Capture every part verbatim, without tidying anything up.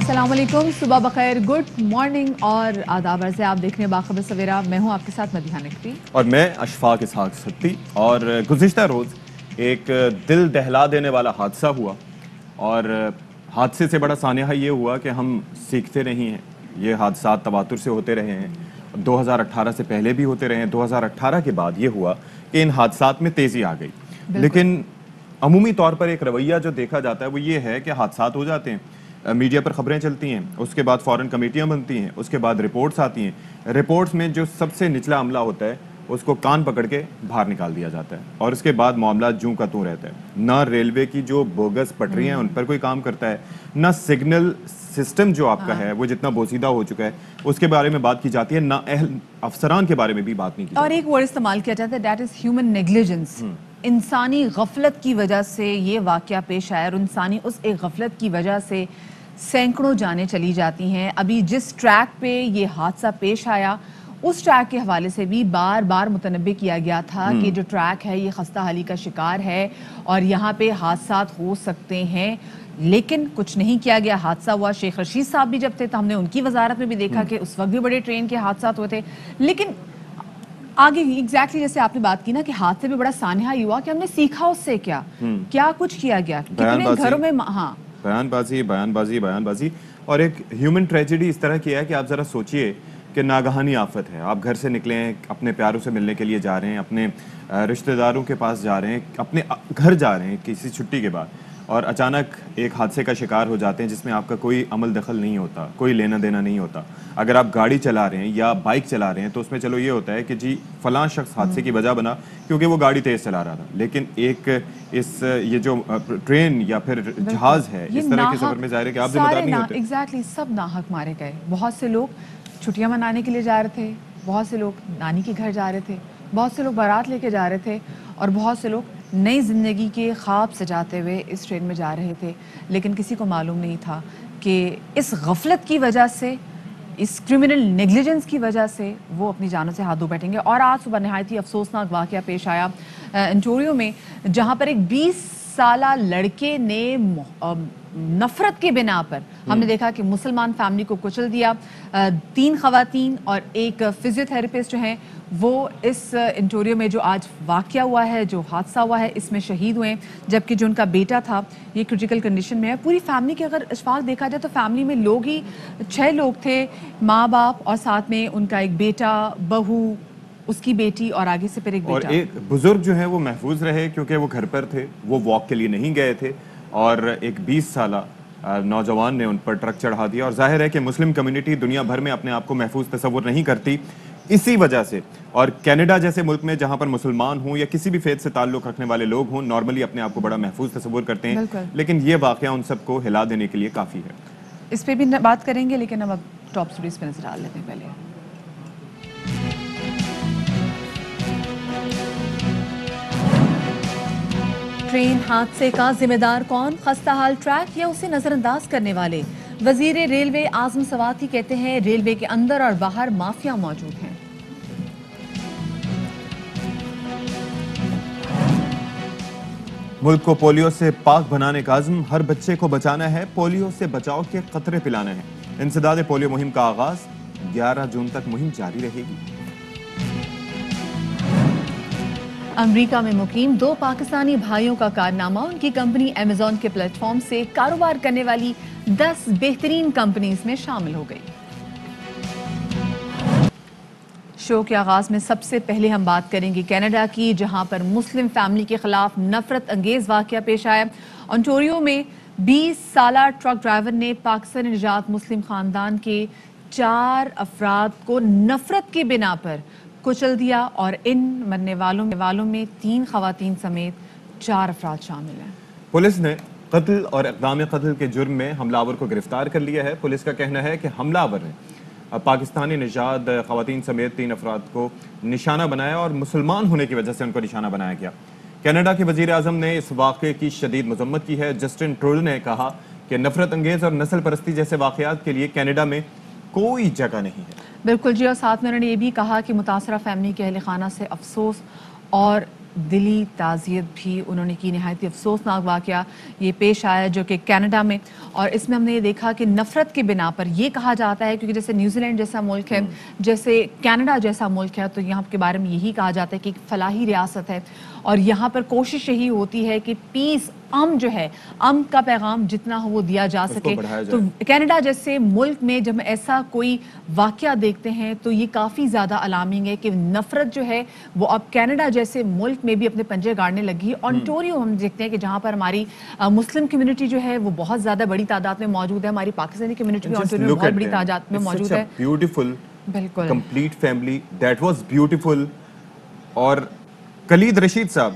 السلام علیکم، صبح بخیر، گڈ مارننگ اور آداب عرض ہے. آپ دیکھ رہے ہیں باخبر سویرا. میں ہوں آپ کے ساتھ مدیحہ نقوی اور میں اشفاق اسحاق ستی. اور گزشتہ روز ایک دل دہلا دینے والا حادثہ ہوا اور حادثے سے بڑا سانحہ یہ ہوا کہ ہم سیکھتے نہیں ہیں. یہ حادثات تواتر سے ہوتے رہے ہیں، دو ہزار اٹھارہ سے پہلے بھی ہوتے رہے ہیں. دو ہزار اٹھارہ کے بعد یہ ہوا کہ ان حادثات میں تیزی آ گئی. لیکن عمومی طور پر ایک رویہ جو دیکھا جاتا ہے وہ یہ ہے کہ حادثات ہو جاتے ہیں، میڈیا پر خبریں چلتی ہیں، اس کے بعد فوراً کمیٹیاں بنتی ہیں، اس کے بعد رپورٹس آتی ہیں. رپورٹس میں جو سب سے نچلا عملہ ہوتا ہے اس کو کان پکڑ کے باہر نکال دیا جاتا ہے اور اس کے بعد معاملات جوں کا توں رہتا ہے. نہ ریلوے کی جو بوگس پٹریاں ہیں ان پر کوئی کام کرتا ہے، نہ سگنل سسٹم جو آپ کا ہے وہ جتنا بوسیدہ ہو چکا ہے اس کے بارے میں بات کی جاتی ہے، نہ اہل افسران کے بارے میں بھی بات نہیں کی جاتی. اور ایک ورڈ استعمال کیا جاتا ہے، دیٹ از ہیومن نیگلیجنس. انسانی غفلت کی وجہ سے یہ واقعہ پیش آیا اور انسانی اس ایک غفلت کی وجہ سے سینکڑوں جانیں چلی جاتی ہیں. ابھی جس ٹریک پہ یہ حادثہ پیش آیا اس ٹریک کے حوالے سے بھی بار بار متنبہ کیا گیا تھا کہ جو ٹریک ہے یہ خستہ حالی کا شکار ہے اور یہاں پہ حادثات ہو سکتے ہیں، لیکن کچھ نہیں کیا گیا. حادثہ ہوا، شیخ رشید صاحب بھی جب تھے تو ہم نے ان کی وزارت میں بھی دیکھا کہ اس وقت بھی بڑے ٹرین کے حادثات ہوئے تھے. لیکن آگے ایگزیکٹلی جیسے آپ نے بات کی نا کہ حادثے میں بڑا سانحہ ہوا کہ ہم نے سیکھا اس سے کیا کیا کچھ کیا گیا، کتنے گھروں میں ہاں بیان بازی بیان بازی بیان بازی اور ایک ہیومن ٹریجڈی اس طرح کی ہے کہ آپ ذرا سوچئے کہ ناگہانی آفت ہے. آپ گھر سے نکلے ہیں، اپنے پیاروں سے ملنے کے لیے جا رہے ہیں، اپنے رشتہ داروں کے پاس جا رہے ہیں، اپنے گھر جا رہے ہیں کسی چھٹی کے بعد، اور اچانک ایک حادثے کا شکار ہو جاتے ہیں جس میں آپ کا کوئی عمل دخل نہیں ہوتا، کوئی لینا دینا نہیں ہوتا. اگر آپ گاڑی چلا رہے ہیں یا بائک چلا رہے ہیں تو اس میں چلو یہ ہوتا ہے کہ جی فلاں شخص حادثے کی وجہ بنا کیونکہ وہ گاڑی تیز چلا رہا تھا. لیکن ایک اس یہ جو ٹرین یا پھر جہاز ہے اس طرح کے سفر میں ظاہر ہے کہ آپ ذمہ دار نہیں ہوتے. ایگزیکٹلی سب ناحق مارے گئے. بہت سے لوگ چھٹیاں منانے کے لیے جا رہے تھے، بہت سے لوگ نانی کے گھر جا رہے تھے، بہت سے لوگ بارات لے کے جا رہے تھے اور بہت سے لوگ نئی زندگی کے خواب سجاتے ہوئے اس ٹرین میں جا رہے تھے. لیکن کسی کو معلوم نہیں تھا کہ اس غفلت کی وجہ سے، اس کرمنل نیگلیجنس کی وجہ سے وہ اپنی جانوں سے ہاتھ دھو بیٹھیں گے. اور آج صبح نہایت ہی افسوسناک واقعہ پیش آیا انٹوریو میں، جہاں پر ایک بیس سالہ لڑکے نے نفرت کے بنا پر ہم نے دیکھا کہ مسلمان فیملی کو کچل دیا. تین خواتین اور ایک فزیو تھراپسٹ جو ہیں وہ اس انٹوریو میں جو آج واقعہ ہوا ہے، جو حادثہ ہوا ہے، اس میں شہید ہوئے، جبکہ جو ان کا بیٹا تھا یہ کرٹیکل کنڈیشن میں ہے. پوری فیملی کے اگر اشفاق دیکھا جائے تو فیملی میں لوگ ہی چھ لوگ تھے، ماں باپ اور ساتھ میں ان کا ایک بیٹا، بہو، اس کی بیٹی اور آگے سے پھر ایک بیٹا. اور ایک بزرگ جو ہیں وہ محفوظ رہے کیونکہ وہ گھر پر تھے، وہ واک کے لیے نہیں گئے تھے، اور ایک بیس سالہ نوجوان نے ان پر ٹرک چڑھا دیا. اور ظاہر ہے کہ مسلم کمیونٹی دنیا بھر میں اپنے آپ کو محفوظ تصور نہیں کرتی اسی وجہ سے. اور کینیڈا جیسے ملک میں جہاں پر مسلمان ہوں یا کسی بھی فیض سے تعلق رکھنے والے لوگ ہوں نارملی اپنے آپ کو بڑا محفوظ تصور کرتے ہیں، لیکن یہ واقعہ ان سب کو ہلا دینے کے لیے کافی ہے. اس پہ بھی بات کریں گے، لیکن ہم اب ٹاپ سٹوریز پہ نظر ڈال لیتے ہیں. پہلے ٹرین حادثے کا ذمہ دار کون؟ خستہ حال ٹریک یا اسے نظر انداز کرنے والے؟ وزیر ریلوے اعظم سواتی کہتے ہیں ریلوے کے اندر اور باہر مافیا موجود ہیں. ملک کو پولیو سے پاک بنانے کا عزم، ہر بچے کو بچانا ہے، پولیو سے بچاؤ کے قطرے پلانے ہیں. انسداد پولیو مہم کا آغاز، گیارہ جون تک مہم جاری رہے گی. امریکہ میں مقیم دو پاکستانی بھائیوں کا کارنامہ، ان کی کمپنی ایمیزون کے پلیٹ فارم سے کاروبار کرنے والی دس بہترین کمپنیز میں شامل ہو گئی. شو کے آغاز میں سب سے پہلے ہم بات کریں گے کینیڈا کی، جہاں پر مسلم فیملی کے خلاف نفرت انگیز واقعہ پیش آیا. انٹوریو میں بیس سالہ ٹرک ڈرائیور نے پاکستانی نژاد مسلم خاندان کے چار افراد کو نفرت کی بنا پر کچل دیا اور ان مرنے والوں والوں میں تین خواتین سمیت چار افراد شامل ہیں. پولیس نے قتل اور اقدام قتل کے جرم میں حملہ آور کو گرفتار کر لیا ہے. پولیس کا کہنا ہے کہ حملہ آور نے پاکستانی نژاد خواتین سمیت تین افراد کو نشانہ بنایا اور مسلمان ہونے کی وجہ سے ان کو نشانہ بنایا گیا. کینیڈا کے وزیر اعظم نے اس واقعے کی شدید مذمت کی ہے. جسٹن ٹروڈو نے کہا کہ نفرت انگیز اور نسل پرستی جیسے واقعات کے لیے کینیڈا میں کوئی جگہ نہیں ہے. بالکل جی، اور ساتھ میں انہوں نے یہ بھی کہا کہ متاثرہ فیملی کے اہل خانہ سے افسوس اور دلی تعزیت بھی انہوں نے کی. نہایت افسوسناک واقعہ یہ پیش آیا جو کہ کینیڈا میں, اور اس میں ہم نے یہ دیکھا کہ نفرت کے بنا پر یہ کہا جاتا ہے, کیونکہ جیسے نیوزی لینڈ جیسا ملک ہے, جیسے کینیڈا جیسا ملک ہے, تو یہاں کے بارے میں یہی کہا جاتا ہے کہ ایک فلاحی ریاست ہے, اور یہاں پر کوشش یہی ہوتی ہے کہ پیس, امن جو ہے, امن کا پیغام جتنا ہو وہ دیا جا سکے. تو کینیڈا جیسے ملک میں جب ایسا کوئی واقعہ دیکھتے ہیں تو یہ کافی زیادہ الارمنگ ہے کہ نفرت جو ہے وہ اب کینیڈا جیسے ملک میں بھی اپنے پنجے گاڑنے لگی. آنٹوریو ہم دیکھتے ہیں کہ جہاں پر ہماری مسلم کمیونٹی جو ہے وہ بہت زیادہ بڑی تعداد میں موجود ہے, ہماری پاکستانی کمیونٹی بھی آنٹوریو میں بہت بڑی تعداد میں موجود ہے. بیوٹیفل, بالکل complete family, that was beautiful. اور کلید رشید صاحب,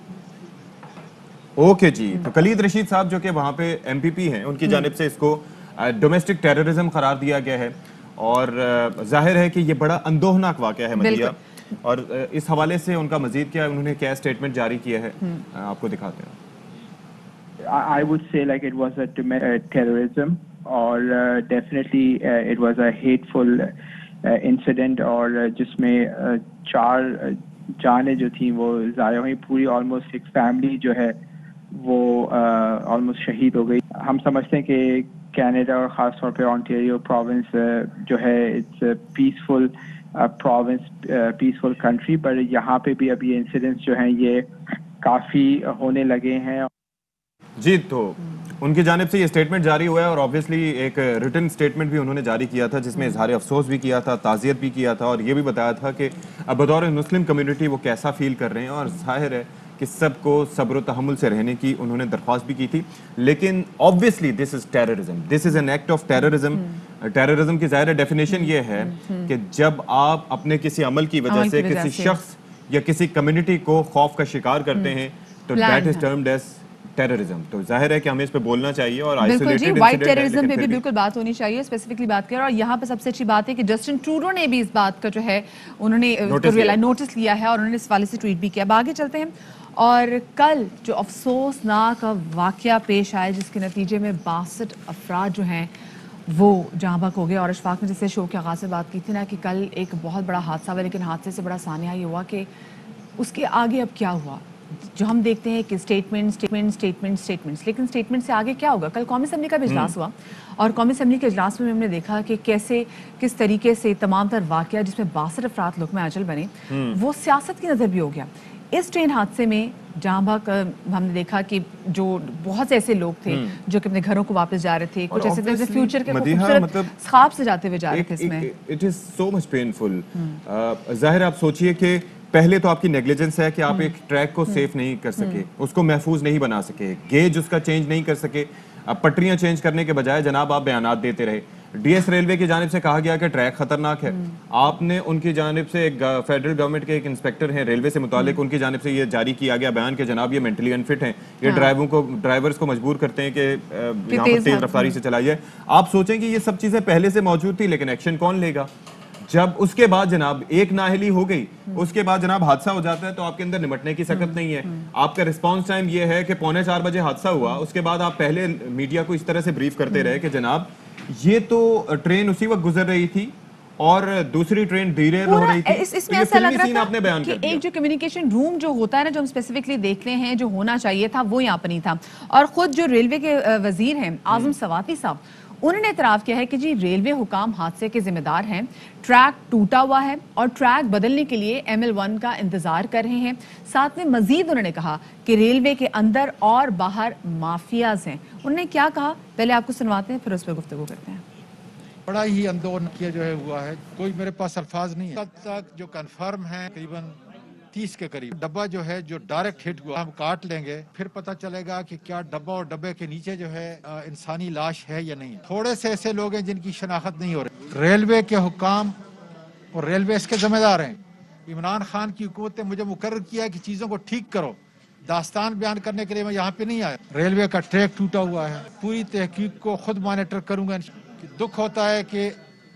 اوکے جی, تو کلید رشید صاحب جو کہ وہاں پہ ایم پی پی ہیں, ان کی جانب سے اس کو ڈومیسٹک ٹیررزم قرار دیا گیا ہے, اور ظاہر ہے کہ یہ بڑا اندوہناک واقعہ ہے مدیہ, اور اس حوالے سے ان کا مزید کیا انہوں نے کیا اسٹیٹمنٹ جاری کیا ہے آپ کو دکھاتے ہیں. I would say like it was a terrorism, or uh, definitely uh, it was a hateful uh, incident, اور جس میں چار جانیں جو تھیں وہ ضائع ہوئی, پوری آلموسٹ ایک فیملی جو ہے وہ آلموسٹ شہید ہو گئی. ہم سمجھتے ہیں کہ کینیڈا اور خاص طور پہ آنٹیریو پروونس جو ہے it's peaceful province, peaceful country, پر یہاں پہ بھی اب یہ انسیڈنٹس جو ہیں یہ کافی ہونے لگے ہیں. جی, تو ان کی جانب سے یہ اسٹیٹمنٹ جاری ہوا ہے, اور آبویسلی ایک ریٹن اسٹیٹمنٹ بھی انہوں نے جاری کیا تھا جس میں اظہار افسوس بھی کیا تھا, تعزیت بھی کیا تھا, اور یہ بھی بتایا تھا کہ بطور مسلم کمیونٹی وہ کیسا فیل کر رہے ہیں, اور ظاہر ہے کہ سب کو صبر و تحمل سے رہنے کی انہوں نے درخواست بھی کی تھی. لیکن obviously this is terrorism, this is an act of terrorism. Terrorism کی ظاہر ڈیفینیشن یہ ہے کہ جب آپ اپنے کسی عمل کی وجہ سے کسی شخص یا کسی کمیونٹی کو خوف کا شکار کرتے ہیں تو that is termed as terrorism. تو ظاہر ہے کہ ہمیں اس پہ بولنا چاہیے, اور بالکل جی, وائٹ ٹیررزم پہ بھی بالکل بات ہونی چاہیے, اسپیسیفکلی بات کریں. اور یہاں پہ سب سے اچھی بات ہے کہ جسٹن ٹروڈو نے بھی اس بات کا جو ہے انہوں نے نوٹس لیا ہے, اور انہوں نے اس والے سے ٹویٹ بھی کیا. اب آگے چلتے ہیں, اور کل جو افسوسناک واقعہ پیش آئے جس کے نتیجے میں باسٹھ افراد جو ہیں وہ جہاں بحق ہو گئے. اور اشفاق نے جیسے شو کے آغاز سے بات کی تھی نا کہ کل ایک بہت بڑا حادثہ ہوا, لیکن حادثے سے بڑا سانحہ یہ ہوا کہ اس کے آگے اب کیا ہوا. جو ہم دیکھتے ہیں کہ اسٹیٹمنٹ اسٹیٹمنٹ اسٹیٹمنٹ اسٹیٹمنٹس لیکن اسٹیٹمنٹ سے آگے کیا ہوگا. کل قومی اسمبلی کا بھی اجلاس ہوا, اور قومی اسمبلی کے اجلاس میں ہم نے دیکھا کہ کیسے کس طریقے سے تمام تر واقعہ جس میں باسٹھ افراد لقمہ اجل بنے وہ سیاست کی نظر بھی ہو گیا. اس ٹرین حادثے میں جہاں بھاگ ہم نے دیکھا کہ جو بہت سے ایسے لوگ تھے جو کہ اپنے گھروں کو واپس جا رہے تھے, کچھ ایسے فیوچر کے خوبصورت خواب سے جاتے ہوئے جا رہے تھے. اس میں it is so much painful. ظاہر آپ سوچئے کہ پہلے تو آپ کی نیگلیجنس ہے کہ آپ ایک ٹریک کو سیف نہیں کر سکے, اس کو محفوظ نہیں بنا سکے, گیج اس کا چینج نہیں کر سکے, پٹریاں چینج کرنے کے بجائے جناب آپ بیانات دیتے رہے. ڈی ایس ریلوے کی جانب سے کہا گیا کہ ٹریک خطرناک ہے, آپ نے ان کی جانب سے ایک فیڈرل گورنمنٹ کے ایک انسپیکٹر ہیں ریلوے سے متعلق, ان کی جانب سے یہ جاری کیا گیا بیان کہ جناب یہ مینٹلی انفٹ ہیں, یہ ڈرائیوروں کو ڈرائیورز کو مجبور کرتے ہیں کہ یہاں پر تیز رفتاری سے چلائیے. آپ سوچیں کہ یہ سب چیزیں پہلے سے موجود تھی, لیکن ایکشن کون لے گا؟ جب اس کے بعد جناب ایک نااہلی ہو گئی, اس کے بعد جناب حادثہ ہو جاتا ہے تو آپ کے اندر نمٹنے کی سکت نہیں ہے. آپ کا رسپانس ٹائم یہ ہے کہ پونے چار بجے حادثہ ہوا, اس کے بعد آپ پہلے میڈیا کو اس طرح سے بریف کرتے رہے کہ جناب یہ تو ٹرین اسی وقت گزر رہی تھی اور دوسری ٹرین ڈیریل ہو رہی تھی. اس میں ایسا لگ رہا تھا کہ ایک جو کمیونیکیشن روم جو ہوتا ہے نا, جو ہم اسپیسیفکلی دیکھتے ہیں جو ہونا چاہیے تھا وہ یہاں پر نہیں تھا. اور خود جو ریلوے کے وزیر ہیں اعظم سواتی صاحب, انہوں نے اعتراف کیا ہے کہ جی ریلوے حکام حادثے کے ذمہ دار ہیں, ٹریک ٹوٹا ہوا ہے اور ٹریک بدلنے کے لیے ایم ایل ون کا انتظار کر رہے ہیں. ساتھ میں مزید انہوں نے کہا کہ ریلوے کے اندر اور باہر مافیاز ہیں. انہوں نے کیا کہا پہلے آپ کو سنواتے ہیں, پھر اس پہ گفتگو کرتے ہیں. بڑا ہی اندوہن کیا جو ہے ہوا ہے, کوئی میرے پاس الفاظ نہیں ہے. تب تک جو کنفرم ہے تقریباً تیس کے قریب ڈبہ جو ہے جو ڈائریکٹ ہٹ ہوا, ہم کاٹ لیں گے پھر پتہ چلے گا کہ کیا ڈبہ اور ڈبے کے نیچے جو ہے انسانی لاش ہے یا نہیں. تھوڑے سے ایسے لوگ ہیں جن کی شناخت نہیں ہو رہی. ریلوے کے حکام اور ریلوے اس کے ذمہ دار ہیں. عمران خان کی حکومت نے مجھے مقرر کیا کہ چیزوں کو ٹھیک کرو, داستان بیان کرنے کے لیے میں یہاں پہ نہیں آیا. ریلوے کا ٹریک ٹوٹا ہوا ہے, پوری تحقیق کو خود مانیٹر کروں گا. دکھ ہوتا ہے کہ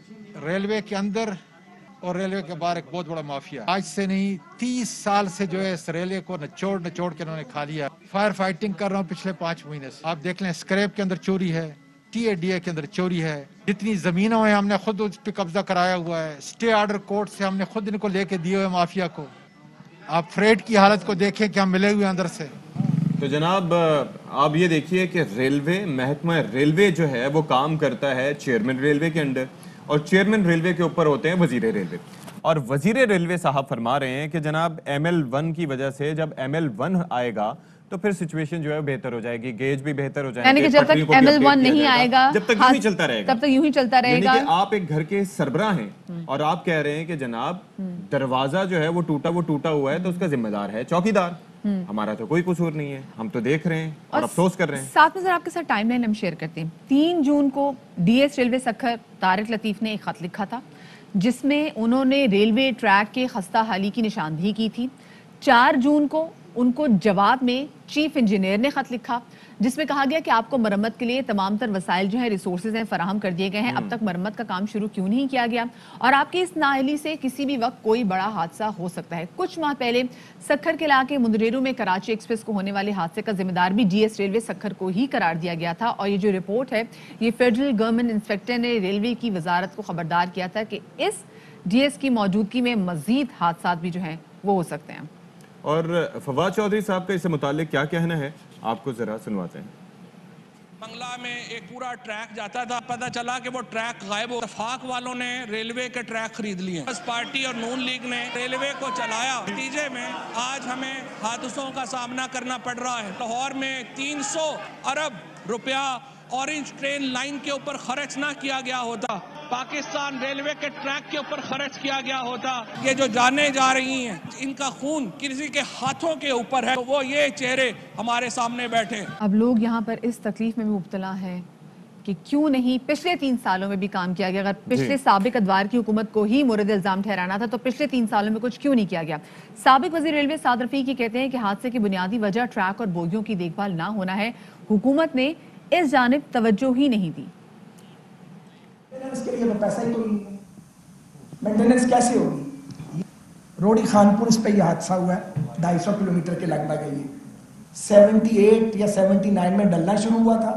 ریلوے کے اندر اور ریلوے کے باہر ایک بہت بڑا مافیا, آج سے نہیں تیس سال سے جو ہے اس ریلوے کو نچوڑ نچوڑ کے انہوں نے کھا لیا. فائر فائٹنگ کر رہا ہوں پچھلے پانچ مہینے سے. آپ دیکھ لیں اسکریپ کے اندر چوری ہے, ٹی اے ڈی اے کے اندر چوری ہے, جتنی زمینوں ہیں ہم نے خود اس پہ قبضہ کرایا ہوا ہے, اسٹے آرڈر کورٹ سے ہم نے خود ان کو لے کے دیے ہوئے مافیا کو. आप फ्रेट की हालत को देखें क्या मिले हुए अंदर से। तो जनाब आप ये देखिए कि रेलवे महकमा रेलवे जो है वो काम करता है चेयरमैन रेलवे के अंडर, और चेयरमैन रेलवे के ऊपर होते हैं वजीर रेलवे, और वजीर रेलवे साहब फरमा रहे हैं कि जनाब एम एल वन की वजह से जब एम एल वन आएगा तो फिर सिचुएशन जो है बेहतर हो जाएगी, गेज भी बेहतर हो जाएंगे। यानी कि जब तक एम एल वन नहीं आएगा जब तक यूं ही चलता रहेगा तब तक यूं ही चलता रहेगा। यानी कि आप एक घर के सरबराह हैं और आप कह रहे हैं कि जनाब दरवाजा जो है वो टूटा वो टूटा हुआ है तो उसका जिम्मेदार है चौकीदार, हमारा तो कोई कसूर नहीं है, हम तो देख रहे हैं और अफसोस कर रहे हैं। साथ में जरा आपके साथ टाइमलाइन हम शेयर करते हैं। तीन जून को डीएस रेलवे सखर तारिक लतीफ ने एक खत लिखा था जिसमें उन्होंने रेलवे ट्रैक के खस्ता हाली की निशानदेही की थी। चार जून को उनको जवाब में चीफ इंजीनियर ने खत लिखा जिसमें कहा गया कि आपको मरम्मत के लिए तमाम तर वसाइल जो है रिसोर्सेज हैं फराहम कर दिए गए हैं, अब तक मरम्मत का काम शुरू क्यों नहीं किया गया, और आपकी इस नाअहली से किसी भी वक्त कोई बड़ा हादसा हो सकता है। कुछ माह पहले सखर के इलाके मुंदरेरू में कराची एक्सप्रेस को होने वाले हादसे का जिम्मेदार भी डीएस रेलवे सखर को ही करार दिया गया था, और ये जो रिपोर्ट है ये फेडरल गवर्नमेंट इंस्पेक्टर ने रेलवे की वजारत को खबरदार किया था कि इस डीएस की मौजूदगी में मजीद हादसा भी जो हैं वो हो सकते हैं। और फवाद चौधरी साहब का इससे मुतालिक क्या कहना है आपको जरा सुनवाते हैं। बंगला में एक पूरा ट्रैक जाता था, पता चला कि वो ट्रैक गायब हो। इत्तेफाक वालों ने रेलवे के ट्रैक खरीद लिए, बस पार्टी और नून लीग ने रेलवे को चलाया। नतीजे में आज हमें हादसों का सामना करना पड़ रहा है। लाहौर में तीन सौ अरब रुपया ऑरेंज ट्रेन लाइन के ऊपर खर्च ना किया गया होता, पाकिस्तान रेलवे के ट्रैक के ऊपर खर्च किया गया होता। ये जो जाने जा रही हैं इनका खून किसी के हाथों के ऊपर है, तो वो ये चेहरे हमारे सामने बैठे। अब लोग यहाँ पर इस तकलीफ में भी मुब्तला है कि क्यों नहीं पिछले तीन सालों में भी काम किया गया। अगर पिछले साबिक अदवार की हुकूमत को ही मुरद इल्जाम ठहराना था तो पिछले तीन सालों में कुछ क्यों नहीं किया गया। साबिक वजीर रेलवे साद रफीकी कहते हैं कि हादसे की बुनियादी वजह ट्रैक और बोगियों की देखभाल ना होना है, हुकूमत ने इस जानिब तवज्जो ही नहीं दी। मेंटेनेंस के लिए तो पैसा ही तो नहीं है, मेंटेनेंस कैसे होगी। रोडी खानपुर इस पे ये हादसा हुआ है, ढाई सौ किलोमीटर के लगभग है ये। अठहत्तर या उन्यासी में डलना शुरू हुआ था,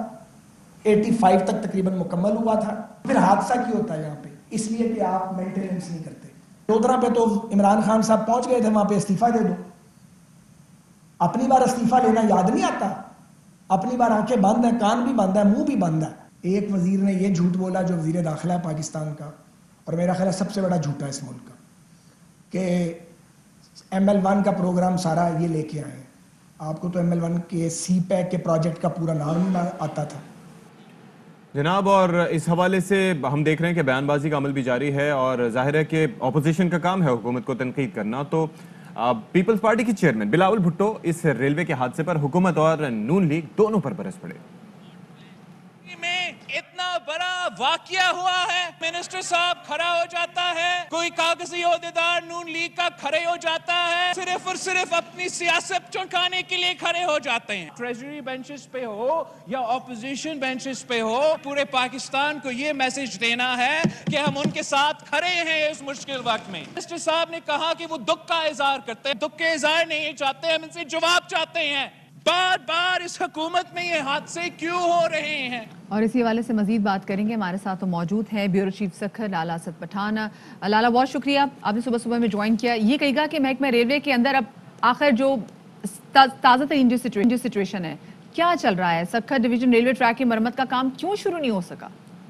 पचासी तक तकरीबन मुकम्मल हुआ था। फिर हादसा क्यों होता है यहाँ पे, इसलिए कि आप मेंटेनेंस नहीं करते। चौधरा पे तो इमरान खान साहब पहुंच गए थे, वहां पे इस्तीफा दे दो। अपनी बार इस्तीफा लेना याद नहीं आता, अपनी बार आंखें बंद है, कान भी बंद है, मुंह भी बंद है। एक वजीर ने ये झूठ बोला जो वजीर दाखिला है पाकिस्तान का, और मेरा ख्याल है सबसे बड़ा झूठा इस मुल्क का, कि एम एल वन का प्रोग्राम सारा ये लेके आए। आपको तो एम एल वन के सी पैक के प्रोजेक्ट का पूरा नाम आता था जनाब। और इस हवाले से हम देख रहे हैं कि बयानबाजी का अमल भी जारी है, और जाहिर है कि अपोजिशन का काम है हुकूमत को तनकीद करना। तो पीपल्स पार्टी की चेयरमैन बिलावल भुट्टो इस रेलवे के हादसे पर हुकूमत और नून लीग दोनों पर बरस पड़े। में इतना बड़ा वाकया हुआ है, मिनिस्टर साहब खड़ा हो जाता है, कोई कागजी ओहदेदार नून लीग का खड़े हो जाता है, सिर्फ और सिर्फ अपनी सियासत चौंकाने के लिए खड़े हो जाते हैं। ट्रेजरी बेंचेस पे हो या ऑपोजिशन बेंचेस पे हो, पूरे पाकिस्तान को ये मैसेज देना है कि हम उनके साथ खड़े हैं इस मुश्किल वक्त में। मिनिस्टर साहब ने कहा कि वो दुख का इजहार करते हैं, दुख के इजहार नहीं चाहते, हम इनसे जवाब चाहते हैं। बार बार इस हुकूमत में ये हादसे क्यों हो रहे हैं। और इसी हवाले से मजीद बात करेंगे। हमारे साथ तो मौजूद हैं ब्यूरो चीफ सखर लाला असद पठान। लाला बहुत शुक्रिया, आपने सुबह सुबह में ज्वाइन किया। ये कहिएगा कि महकमा रेलवे के अंदर अब आखिर जो ता, ताज़ा तरीन जो सिचुएशन है क्या चल रहा है, सखर डिवीजन रेलवे ट्रैक की मरम्मत का काम क्यों शुरू नहीं हो सका।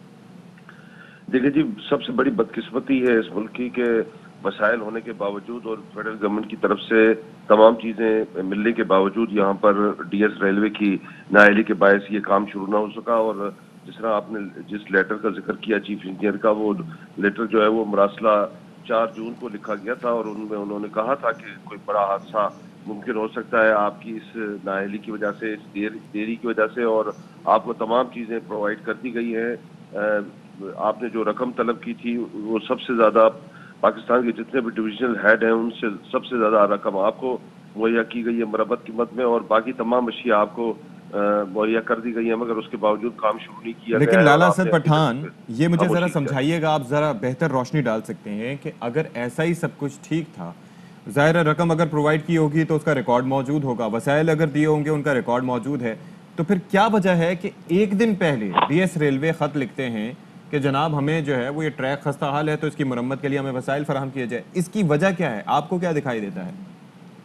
देखिए जी, सबसे बड़ी बदकिस्मती है इस मुल्क की कि वसाइल होने के बावजूद और फेडरल गवर्नमेंट की तरफ से तमाम चीज़ें मिलने के बावजूद यहाँ पर डीएस रेलवे की नाअहली के बायस ये काम शुरू ना हो सका। और जिस तरह आपने जिस लेटर का जिक्र किया चीफ इंजीनियर का, वो लेटर जो है वो मरासला चार जून को लिखा गया था, और उनमें उन्होंने कहा था कि कोई बड़ा हादसा मुमकिन हो सकता है आपकी इस नाअहली की वजह से, इस देर देरी की वजह से, और आपको तमाम चीज़ें प्रोवाइड कर दी गई हैं। आपने जो रकम तलब की थी वो सबसे ज़्यादा पाकिस्तान के जितने भी डिविजनल हेड हैं उनसे सबसे ज़्यादा रकम आपको मुहैया की गई है मरम्मत की मद में, और बाकी तमाम अशिया आपको मुहैया कर दी गई है, मगर उसके बावजूद काम शुरू नहीं किया। लेकिन लाला असद पठान, ये मुझे ज़रा समझाइएगा, आप ज़रा बेहतर रोशनी डाल सकते हैं कि अगर ऐसा ही सब कुछ ठीक था, ज़ाहिर रकम अगर प्रोवाइड की होगी तो उसका रिकॉर्ड मौजूद होगा, वसाइल अगर दिए होंगे उनका रिकॉर्ड मौजूद है, तो फिर क्या वजह है कि एक दिन पहले डीएस रेलवे ख़त लिखते हैं कि जनाब हमें जो है वो ये ट्रैक खस्ता हाल है तो इसकी मरम्मत के लिए हमें वसाइल फराहम किए जाए। इसकी वजह क्या है, आपको क्या दिखाई देता है?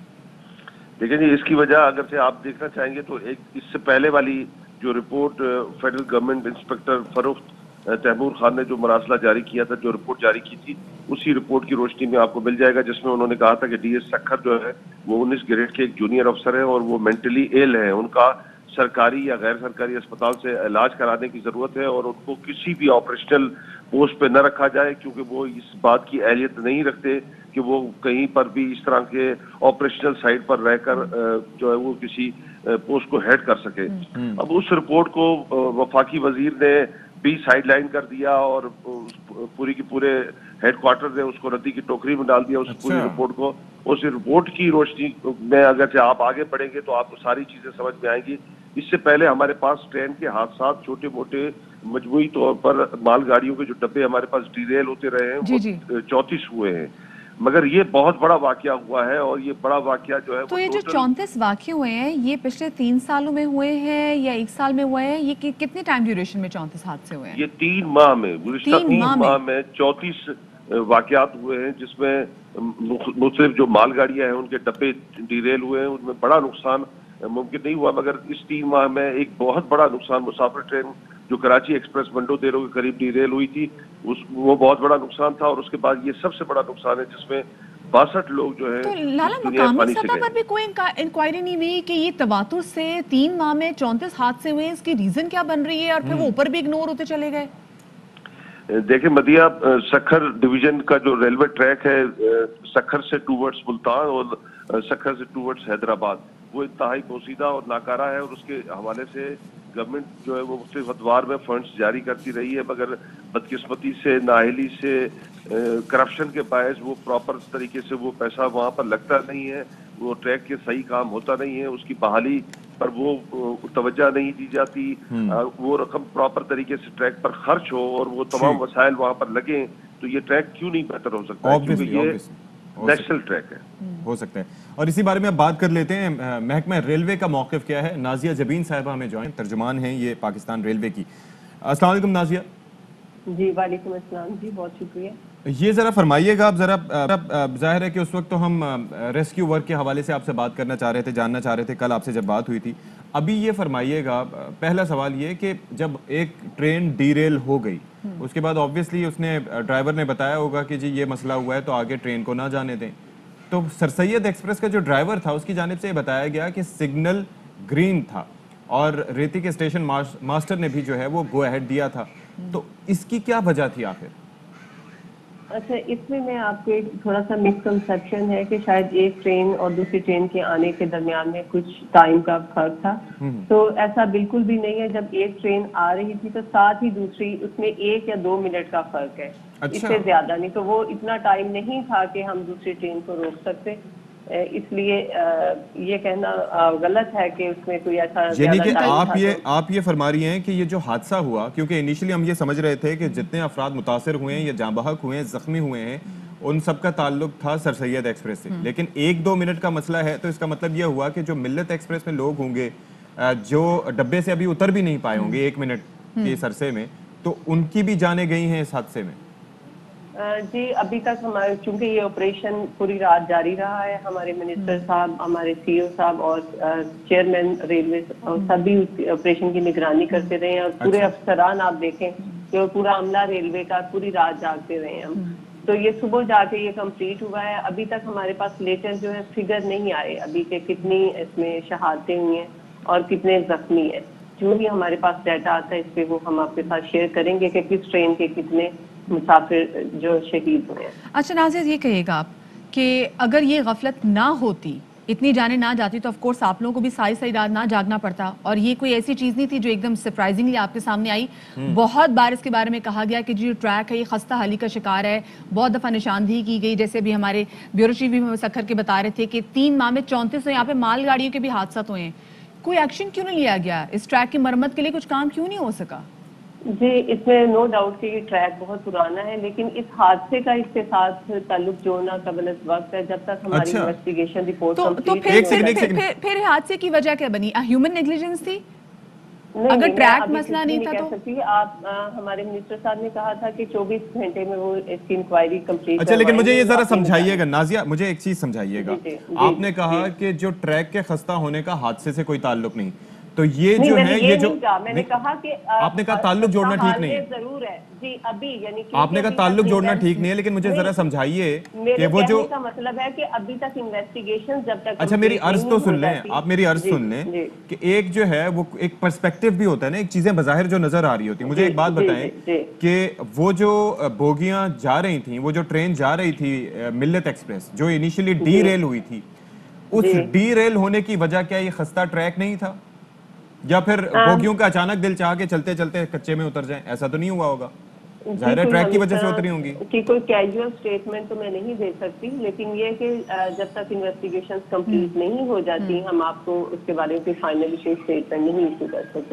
دیکھیں جی اس کی وجہ اگر سے آپ دیکھنا چاہیں گے تو ایک اس سے پہلے والی جو رپورٹ فیڈرل گورنمنٹ انسپیکٹر فروخت تیمور خان نے جو مراسلہ جاری کیا تھا، جو رپورٹ جاری کی تھی، اسی رپورٹ کی روشنی میں آپ کو مل جائے گا، جس میں انہوں نے کہا تھا کہ ڈی ایس سکھر جو ہے وہ انیس گریڈ کے ایک جونیئر افسر ہیں اور وہ مینٹلی ایل ہیں، ان کا سرکاری یا غیر سرکاری اسپتال سے علاج کرانے کی ضرورت ہے اور ان کو کسی بھی آپریشنل پوسٹ پہ نہ رکھا جائے، کیونکہ وہ اس بات کی اہلیت نہیں رکھتے کہ وہ کہیں پر بھی اس طرح کے آپریشنل سائٹ پر رہ کر جو ہے وہ کسی پوسٹ کو ہیڈ کر سکے۔ اب اس رپورٹ کو وفاقی وزیر نے بھی سائیڈ لائن کر دیا اور پوری کی پورے ہیڈ کوارٹر نے اس کو ردی کی ٹوکری میں ڈال دیا اس پوری رپورٹ کو۔ اس رپورٹ کی روشنی میں اگر آپ آگے بڑھیں گے تو آپ کو ساری چیزیں سمجھ میں آئیں گی۔ اس سے پہلے ہمارے پاس ٹرین کے حادثات چھوٹے موٹے مجموعی طور پر مال گاڑیوں کے جو ڈبے ہمارے پاس ڈیریل ہوتے رہے ہیں وہ چونتیس ہوئے ہیں، مگر یہ بہت بڑا واقعہ ہوا ہے اور یہ بڑا واقعہ جو ہے تو یہ جو چونتیس واقعے ہوئے ہیں یہ پچھلے تین سالوں میں ہوئے ہیں یا ایک سال میں ہوئے ہیں؟ یہ کتنے ٹائم ڈیوریشن میں چونتیس حادثے ہوئے ہیں؟ یہ تین ماہ میں گزشتہ تین ماہ میں چونتیس واقعات ہوئے ہیں، جس میں مختلف جو مال گاڑیاں ہیں ان کے ڈبے ڈیریل ہوئے ہیں، ان میں بڑا نقصان ممکن نہیں ہوا، مگر اس تین ماہ میں ایک بہت بڑا نقصان مسافر ٹرین جو کراچی ایکسپریس منڈو دیرو کے قریب ڈیریل ہوئی تھی اس وہ بہت بڑا نقصان تھا، اور اس کے بعد یہ سب سے بڑا نقصان ہے جس میں باسٹھ لوگ جو ہے۔ تو لالا مقامی سطح پر بھی کوئی انکوائری نہیں ہوئی کہ یہ تواتر سے تین ماہ میں چونتیس حادثے ہوئے، اس کی ریزن کیا بن رہی ہے اور پھر وہ اوپر بھی اگنور ہوتے چلے گئے؟ دیکھیں مدیہ سکھر ڈویژن کا جو ریلوے ٹریک ہے سکھر سے ٹوورڈز ملتان اور سکھر سے ٹوورڈز حیدرآباد وہ انتہائی پوشیدہ اور ناکارہ ہے، اور اس کے حوالے سے گورنمنٹ جو ہے وہ مختلف ادوار میں فنڈز جاری کرتی رہی ہے، مگر بدقسمتی سے نااہلی سے کرپشن کے باعث وہ پراپر طریقے سے وہ پیسہ وہاں پر لگتا نہیں ہے، وہ ٹریک کے صحیح کام ہوتا نہیں ہے، اس کی بحالی پر وہ توجہ نہیں دی جاتی، وہ رقم پراپر طریقے سے ٹریک پر خرچ ہو اور وہ تمام وسائل وہاں پر لگیں تو یہ ٹریک کیوں نہیں بہتر ہو سکتا ہے، کیونکہ یہ نیشنل ٹریک ہے۔ ہو سکتا ہے، اور اسی بارے میں اب بات کر لیتے ہیں محکمہ ریلوے کا موقف کیا ہے۔ نازیہ جبین صاحبہ ہمیں جوائن ترجمان ہیں یہ پاکستان ریلوے کی۔ السلام علیکم نازیہ۔ جی وعلیکم السلام جی، بہت شکریہ۔ یہ ذرا فرمائیے گا، آپ ذرا ظاہر ہے کہ اس وقت تو ہم ریسکیو ورک کے حوالے سے آپ سے بات کرنا چاہ رہے تھے، جاننا چاہ رہے تھے کل آپ سے جب بات ہوئی تھی، ابھی یہ فرمائیے گا، پہلا سوال یہ کہ جب ایک ٹرین ڈیریل ہو گئی اس کے بعد آبویسلی اس نے ڈرائیور نے بتایا ہوگا کہ جی یہ مسئلہ ہوا ہے تو آگے ٹرین کو نہ جانے دیں، تو سر سید ایکسپریس کا جو ڈرائیور تھا اس کی جانب سے یہ بتایا گیا کہ سگنل گرین تھا اور ریتی کے اسٹیشن ماسٹر نے بھی جو ہے وہ گو ایہڈ دیا تھا، تو اس کی کیا وجہ تھی آخر؟ اچھا، اس میں میں آپ کو ایک تھوڑا سا مسکنسیپشن ہے کہ شاید ایک ٹرین اور دوسری ٹرین کے آنے کے درمیان میں کچھ ٹائم کا فرق تھا، تو ایسا بالکل بھی نہیں ہے۔ جب ایک ٹرین آ رہی تھی تو ساتھ ہی دوسری، اس میں ایک یا دو منٹ کا فرق ہے، اس سے زیادہ نہیں، تو وہ اتنا ٹائم نہیں تھا کہ ہم دوسری ٹرین کو روک سکتے، اس لیے یہ کہنا غلط ہے کہ اس میں کوئی ایسا یعنی کہ آپ یہ آپ یہ فرما رہی ہیں کہ یہ جو حادثہ ہوا، کیونکہ انیشلی ہم یہ سمجھ رہے تھے کہ جتنے افراد متاثر ہوئے ہیں یا جاں بحق ہوئے ہیں، زخمی ہوئے ہیں، ان سب کا تعلق تھا سر سید ایکسپریس سے، لیکن ایک دو منٹ کا مسئلہ ہے تو اس کا مطلب یہ ہوا کہ جو ملت ایکسپریس میں لوگ ہوں گے جو ڈبے سے ابھی اتر بھی نہیں پائے ہوں گے ایک منٹ کے اس عرصے میں، تو ان کی بھی جانیں گئی ہیں اس حادثے میں؟ جی ابھی تک ہمارے چونکہ یہ آپریشن پوری رات جاری رہا ہے، ہمارے منسٹر صاحب، ہمارے سی او صاحب اور چیئرمین ریلوے سبھی آپریشن کی نگرانی کرتے رہے ہیں، اور پورے افسران آپ دیکھیں کہ پورا عملہ ریلوے کا پوری رات جاگتے رہے ہیں ہم، تو یہ صبح جا کے یہ کمپلیٹ ہوا ہے۔ ابھی تک ہمارے پاس لیٹر جو ہے فگر نہیں آئے ابھی کہ کتنی اس میں شہادتیں ہوئی ہیں اور کتنے زخمی ہیں، جو بھی ہمارے پاس ڈیٹا آتا ہے اس پہ وہ ہم آپ کے ساتھ شیئر کریں گے کہ کس ٹرین کے کتنے مسافر جو شہید ہوئے ہیں۔ اچھا نازیہ، یہ کہیے گا آپ کہ اگر یہ غفلت نہ ہوتی، اتنی جانیں نہ جاتی، تو آف کورس آپ لوگوں کو بھی ساری ساری رات نہ جاگنا پڑتا، اور یہ کوئی ایسی چیز نہیں تھی جو ایک دم سرپرائزنگلی آپ کے سامنے آئی۔ بہت بار اس کے بارے میں کہا گیا کہ جو ٹریک ہے یہ خستہ حالی کا شکار ہے، بہت دفعہ نشاندہی کی گئی، جیسے بھی ہمارے بیورو چیف بھی سکھر کے بتا رہے تھے کہ تین ماہ میں چونتیس یہاں پہ مال گاڑیوں کے بھی حادثات ہوئے ہیں، کوئی ایکشن کیوں نہیں لیا گیا؟ اس ٹریک کی مرمت کے لیے کچھ کام کیوں نہیں ہو سکا؟ جی اس میں نو ڈاؤٹ کہ یہ ٹریک بہت پرانا ہے، لیکن اس حادثے کا اس کے ساتھ تعلق جو نہ قبل از وقت ہے، جب تک ہماری انویسٹیگیشن رپورٹ تو پھر پھر حادثے کی وجہ کیا بنی؟ ہیومن نیگلیجنس تھی؟ اگر ٹریک مسئلہ نہیں تھا تو آپ ہمارے منسٹر صاحب نے کہا تھا کہ چوبیس گھنٹے میں وہ اس کی انکوائری کمپلیٹ. اچھا لیکن مجھے یہ ذرا سمجھائیے گا نازیہ, مجھے ایک چیز سمجھائیے گا, آپ نے کہا کہ جو ٹریک کے خستہ ہونے کا حادثے سے کوئی تعلق نہیں, تو یہ جو ہے یہ جو میں نے کہا کہ آپ نے کہا تعلق جوڑنا ٹھیک نہیں ہے, ضرور ہے جی ابھی یعنی آپ نے کہا تعلق جوڑنا ٹھیک نہیں ہے, لیکن مجھے ذرا سمجھائیے کہ وہ جو کا مطلب ہے کہ ابھی تک انویسٹیگیشن جب تک. اچھا میری عرض تو سن لیں, آپ میری عرض سن لیں کہ ایک جو ہے وہ ایک پرسپیکٹیو بھی ہوتا ہے نا, ایک چیزیں بظاہر جو نظر آ رہی ہوتی ہیں. مجھے ایک بات بتائیں کہ وہ جو بوگیاں جا رہی تھیں, وہ جو ٹرین جا رہی تھی ملت ایکسپریس جو انیشلی ڈی ریل ہوئی تھی, اس ڈی ریل ہونے کی وجہ کیا یہ خستہ ٹریک نہیں تھا, یا پھر بوگیوں کا اچانک دل چاہ کے چلتے چلتے کچے میں اتر جائیں, ایسا تو نہیں ہوا ہوگا؟ ظاہر ہے ٹریک کی وجہ سے اتری ہوں گی. کہ کوئی کیجول سٹیٹمنٹ تو میں نہیں دے سکتی, لیکن یہ کہ جب تک انویسٹیگیشنز کمپلیٹ نہیں ہو جاتی ہم آپ کو اس کے بارے میں کوئی فائنل سٹیٹمنٹ نہیں ایشو کر سکتے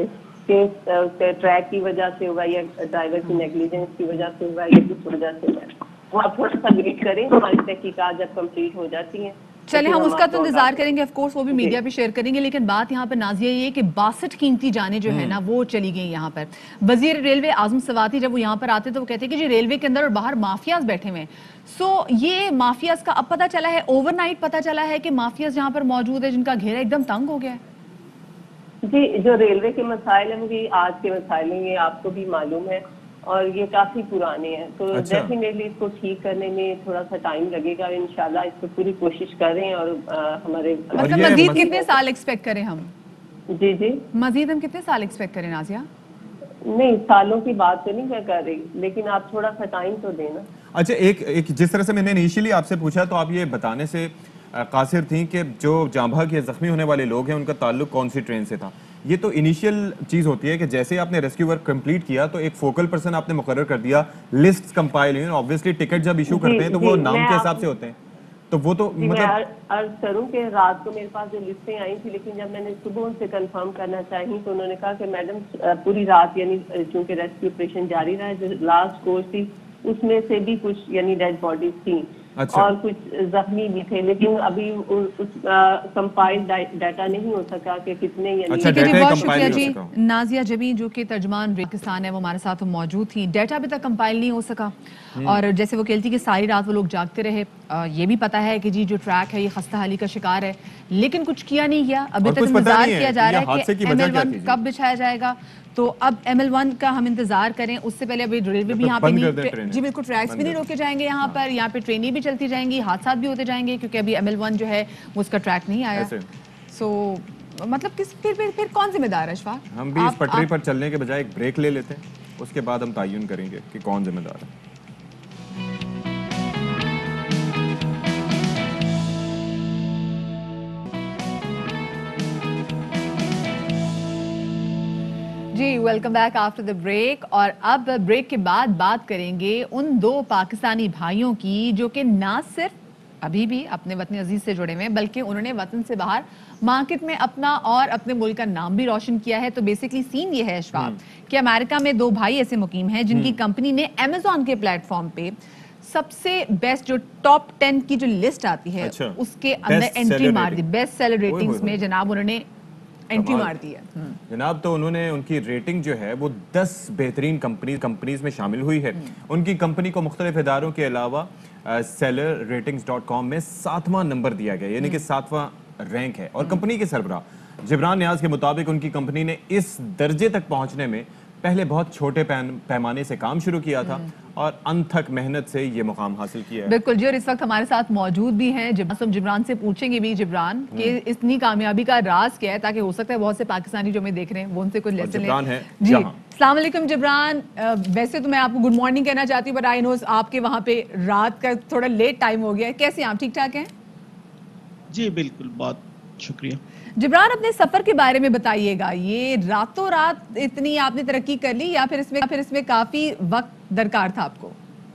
کہ ٹریک کی وجہ سے ہوگا یا ڈرائیور کی نیگلیجنس کی وجہ سے ہوگا یا کس وجہ سے ہوگا. وہ آپ تھوڑا سا ویٹ کریں, ہماری تحقیقات جب کمپلیٹ ہو جاتی ہیں. چلے ہم اس کا تو انتظار کریں گے, آف کورس وہ بھی میڈیا پہ شیئر کریں گے, لیکن بات یہاں پہ نازیہ یہ کہ باسٹھ قیمتی جانیں جو ہے نا وہ چلی گئی یہاں پر. وزیر ریلوے اعظم سواتی جب وہ یہاں پر آتے تو وہ کہتے ہیں کہ جی ریلوے کے اندر اور باہر مافیاز بیٹھے ہوئے ہیں. سو یہ مافیاز کا اب پتہ چلا ہے, اوور نائٹ پتہ چلا ہے کہ مافیاز یہاں پر موجود ہے جن کا گھیرا ایک دم تنگ ہو گیا ہے. جی جو ریلوے کے مسائل ہیں وہ بھی آج کے مسائل ہیں, یہ آپ کو بھی معلوم ہے, اور یہ کافی پرانے ہیں, تو ڈیفینیٹلی اس کو ٹھیک کرنے میں تھوڑا سا ٹائم لگے گا. انشاءاللہ اس کو پوری کوشش کریں اور ہمارے مطلب مزید کتنے سال ایکسپیکٹ کریں ہم؟ جی جی مزید ہم کتنے سال ایکسپیکٹ کریں نازیہ؟ نہیں سالوں کی بات تو نہیں میں کر رہی, لیکن آپ تھوڑا سا ٹائم تو دینا. اچھا ایک ایک جس طرح سے میں نے انیشلی آپ سے پوچھا تو آپ یہ بتانے سے قاصر تھیں کہ جو جاں بحق یا زخمی ہونے والے لوگ ہیں ان کا تعلق کون سی ٹرین سے تھا. یہ تو انیشیل چیز ہوتی ہے کہ جیسے آپ نے ریسکیو ورک کمپلیٹ کیا تو ایک فوکل پرسن آپ نے مقرر کر دیا, لسٹ کمپائل ہوئی, obviously ٹکٹ جب ایشو کرتے ہیں تو وہ نام کے حساب سے ہوتے ہیں, تو وہ تو مطلب میں عرض کروں کہ رات کو میرے پاس جو لسٹیں آئی تھی, لیکن جب میں نے صبح ان سے کنفرم کرنا چاہی تو انہوں نے کہا کہ میڈم پوری رات یعنی چونکہ ریسکیو آپریشن جاری رہا, جو لاسٹ کورس تھی اس میں سے بھی کچھ یعنی ڈیڈ باڈیز تھیں اور کچھ زخمی بھی تھے, لیکن ابھی کمپائل ڈیٹا نہیں ہو سکا کہ کتنے یعنی. بہت شکریہ جی نازیہ جبیں جو کہ ترجمان ریگستان ہے وہ ہمارے ساتھ موجود تھی. ڈیٹا ابھی تک کمپائل نہیں ہو سکا, اور جیسے وہ کہتی کہ ساری رات وہ لوگ جاگتے رہے. یہ بھی پتا ہے کہ جی جو ٹریک ہے یہ خستہ حالی کا شکار ہے, لیکن کچھ کیا نہیں گیا. ابھی تک انتظار کیا جا رہا ہے کہ ایم ایل ون کب بچھایا جائے گا, تو اب ایم ایل ون کا ہم انتظار کریں. اس سے پہلے ابھی ریلوے بھی یہاں پہ نہیں, جی بالکل ٹریکس بھی نہیں روکے جائیں گے یہاں پر, یہاں پہ ٹرینیں بھی چلتی جائیں گی, حادثات بھی ہوتے جائیں گے, کیونکہ ابھی ایم ایل ون جو ہے وہ اس کا ٹریک نہیں آیا. سو مطلب کس پھر پھر پھر کون ذمہ دار ہے اشفاق؟ ہم بھی اس پٹری پر چلنے کے بجائے ایک بریک لے لیتے ہیں, اس کے بعد ہم تعین کریں گے کہ کون ذمہ دار ہے. جی welcome back after the break. اور اب بریک کے بعد بات کریں گے ان دو پاکستانی بھائیوں کی جو کہ نہ صرف ابھی بھی اپنے وطن عزیز سے جڑے ہوئے بلکہ انہوں نے وطن سے باہر مارکیٹ میں اپنا اور اپنے ملک کا نام بھی روشن کیا ہے. تو بیسکلی سین یہ ہے اشفاق کہ امریکہ میں دو بھائی ایسے مقیم ہیں جن کی کمپنی نے امیزون کے پلیٹ فارم پہ سب سے بیسٹ جو ٹاپ ٹین کی جو لسٹ آتی ہے اس کے اندر انٹری مار دی, بیسٹ سیلر ریٹنگز میں جناب انہوں نے انٹری مار دی ہے جناب. تو انہوں نے ان کی ریٹنگ جو ہے وہ دس بہترین کمپنیز کمپنیز میں شامل ہوئی ہے. ان کی کمپنی کو مختلف اداروں کے علاوہ سیلر ریٹنگز ڈاٹ کام میں ساتواں نمبر دیا گیا, یعنی کہ ساتواں رینک ہے. اور کمپنی کے سربراہ جبران نیاز کے مطابق ان کی کمپنی نے اس درجے تک پہنچنے میں پہلے بہت چھوٹے پیمانے سے کام شروع کیا تھا اور انتھک محنت سے یہ مقام حاصل کیا ہے. بالکل جی, اور اس وقت ہمارے ساتھ موجود بھی ہیں ہم جبران سے پوچھیں گے بھی جبران کہ اتنی کامیابی کا راز کیا ہے, تاکہ ہو سکتا ہے بہت سے پاکستانی جو ہمیں دیکھ رہے ہیں وہ ان سے کچھ لیسن لیں. جی السلام علیکم جبران. ویسے تو میں آپ کو گڈ مارننگ کہنا چاہتی ہوں, بٹ آئی نوز آپ کے وہاں پہ رات کا تھوڑا لیٹ ٹائم ہو گیا ہے. کیسے آپ ٹھیک ٹھاک ہیں؟ جی بالکل, بہت شکریہ. جبران اپنے سفر کے بارے میں بتائیے گا, یہ راتوں رات اتنی آپ نے ترقی کر لی یا پھر اس میں پھر اس میں کافی وقت درکار تھا آپ کو؟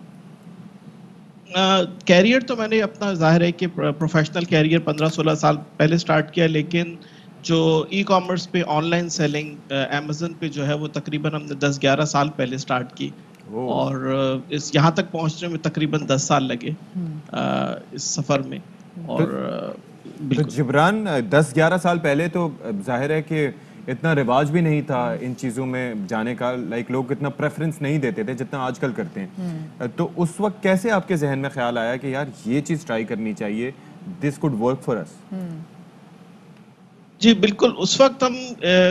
کیریئر تو میں نے اپنا ظاہر ہے کہ پروفیشنل کیریئر پندرہ سولہ سال پہلے سٹارٹ کیا, لیکن جو ای کامرس پہ آن لائن سیلنگ امیزون پہ جو ہے وہ تقریباً ہم نے دس گیارہ سال پہلے سٹارٹ کی, اور اس یہاں تک پہنچنے میں تقریباً دس سال لگے اس سفر میں. اور جبران دس گیارہ سال پہلے تو ظاہر ہے کہ اتنا رواج بھی نہیں تھا ان چیزوں میں جانے کا, لائک لوگ اتنا پریفرنس نہیں دیتے تھے جتنا آج کل کرتے ہیں. تو اس وقت کیسے آپ کے ذہن میں خیال آیا کہ یار یہ چیز ٹرائی کرنی چاہیے, this code work for us? جی بالکل, اس وقت ہم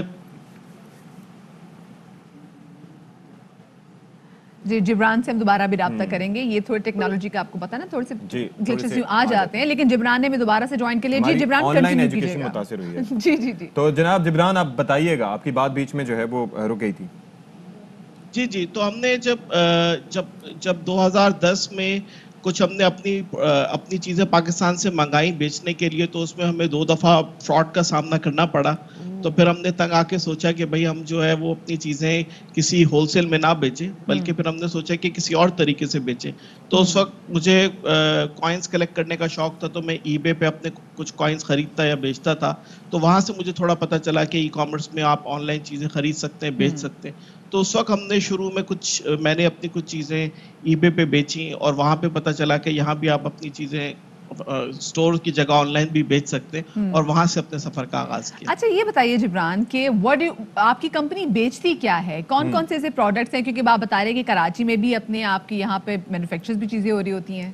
جی جبران سے ہم دوبارہ بھی رابطہ کریں گے. یہ تھوڑی ٹیکنالوجی کا آپ کو پتا نا تھوڑے سے گلچز آ جاتے ہیں, لیکن جبران نے بھی دوبارہ سے جوائن کے لیے. جی Jibran online continue education کیجیے گا. متاثر ہوئی ہے. جی جی جی تو جناب جبران آپ بتائیے گا, آپ کی بات بیچ میں جو ہے وہ رک گئی تھی. جی جی تو ہم نے جب جب جب دو ہزار دس میں کچھ ہم نے اپنی اپنی چیزیں پاکستان سے منگائی بیچنے کے لیے, تو اس میں ہمیں دو دفعہ فراڈ کا سامنا کرنا پڑا. تو پھر ہم نے تنگ آ کے سوچا کہ بھئی ہم جو ہے وہ اپنی چیزیں کسی ہول سیل میں نہ بیچیں, بلکہ پھر ہم نے سوچا کہ کسی اور طریقے سے بیچیں. تو اس وقت مجھے کوائنز کلیکٹ کرنے کا شوق تھا, تو میں ای بے پہ اپنے کچھ کوائنز خریدتا یا بیچتا تھا. تو وہاں سے مجھے تھوڑا پتہ چلا کہ ای کامرس میں آپ آن لائن چیزیں خرید سکتے ہیں, بیچ سکتے ہیں. تو اس وقت ہم نے شروع میں کچھ میں نے اپنی کچھ چیزیں ای بے پہ بیچیں, اور وہاں پہ پتہ چلا کہ یہاں بھی آپ اپنی چیزیں اسٹور کی جگہ آن لائن بھی بیچ سکتے ہیں, اور وہاں سے اپنے سفر کا آغاز کیا. اچھا یہ بتائیے جبران کہ what آپ کی کمپنی بیچتی کیا ہے, کون کون سے ایسے پروڈکٹس ہیں, کیونکہ آپ بتا رہے ہیں کہ کراچی میں بھی اپنے آپ کی یہاں پہ مینوفیکچرز بھی چیزیں ہو رہی ہوتی ہیں.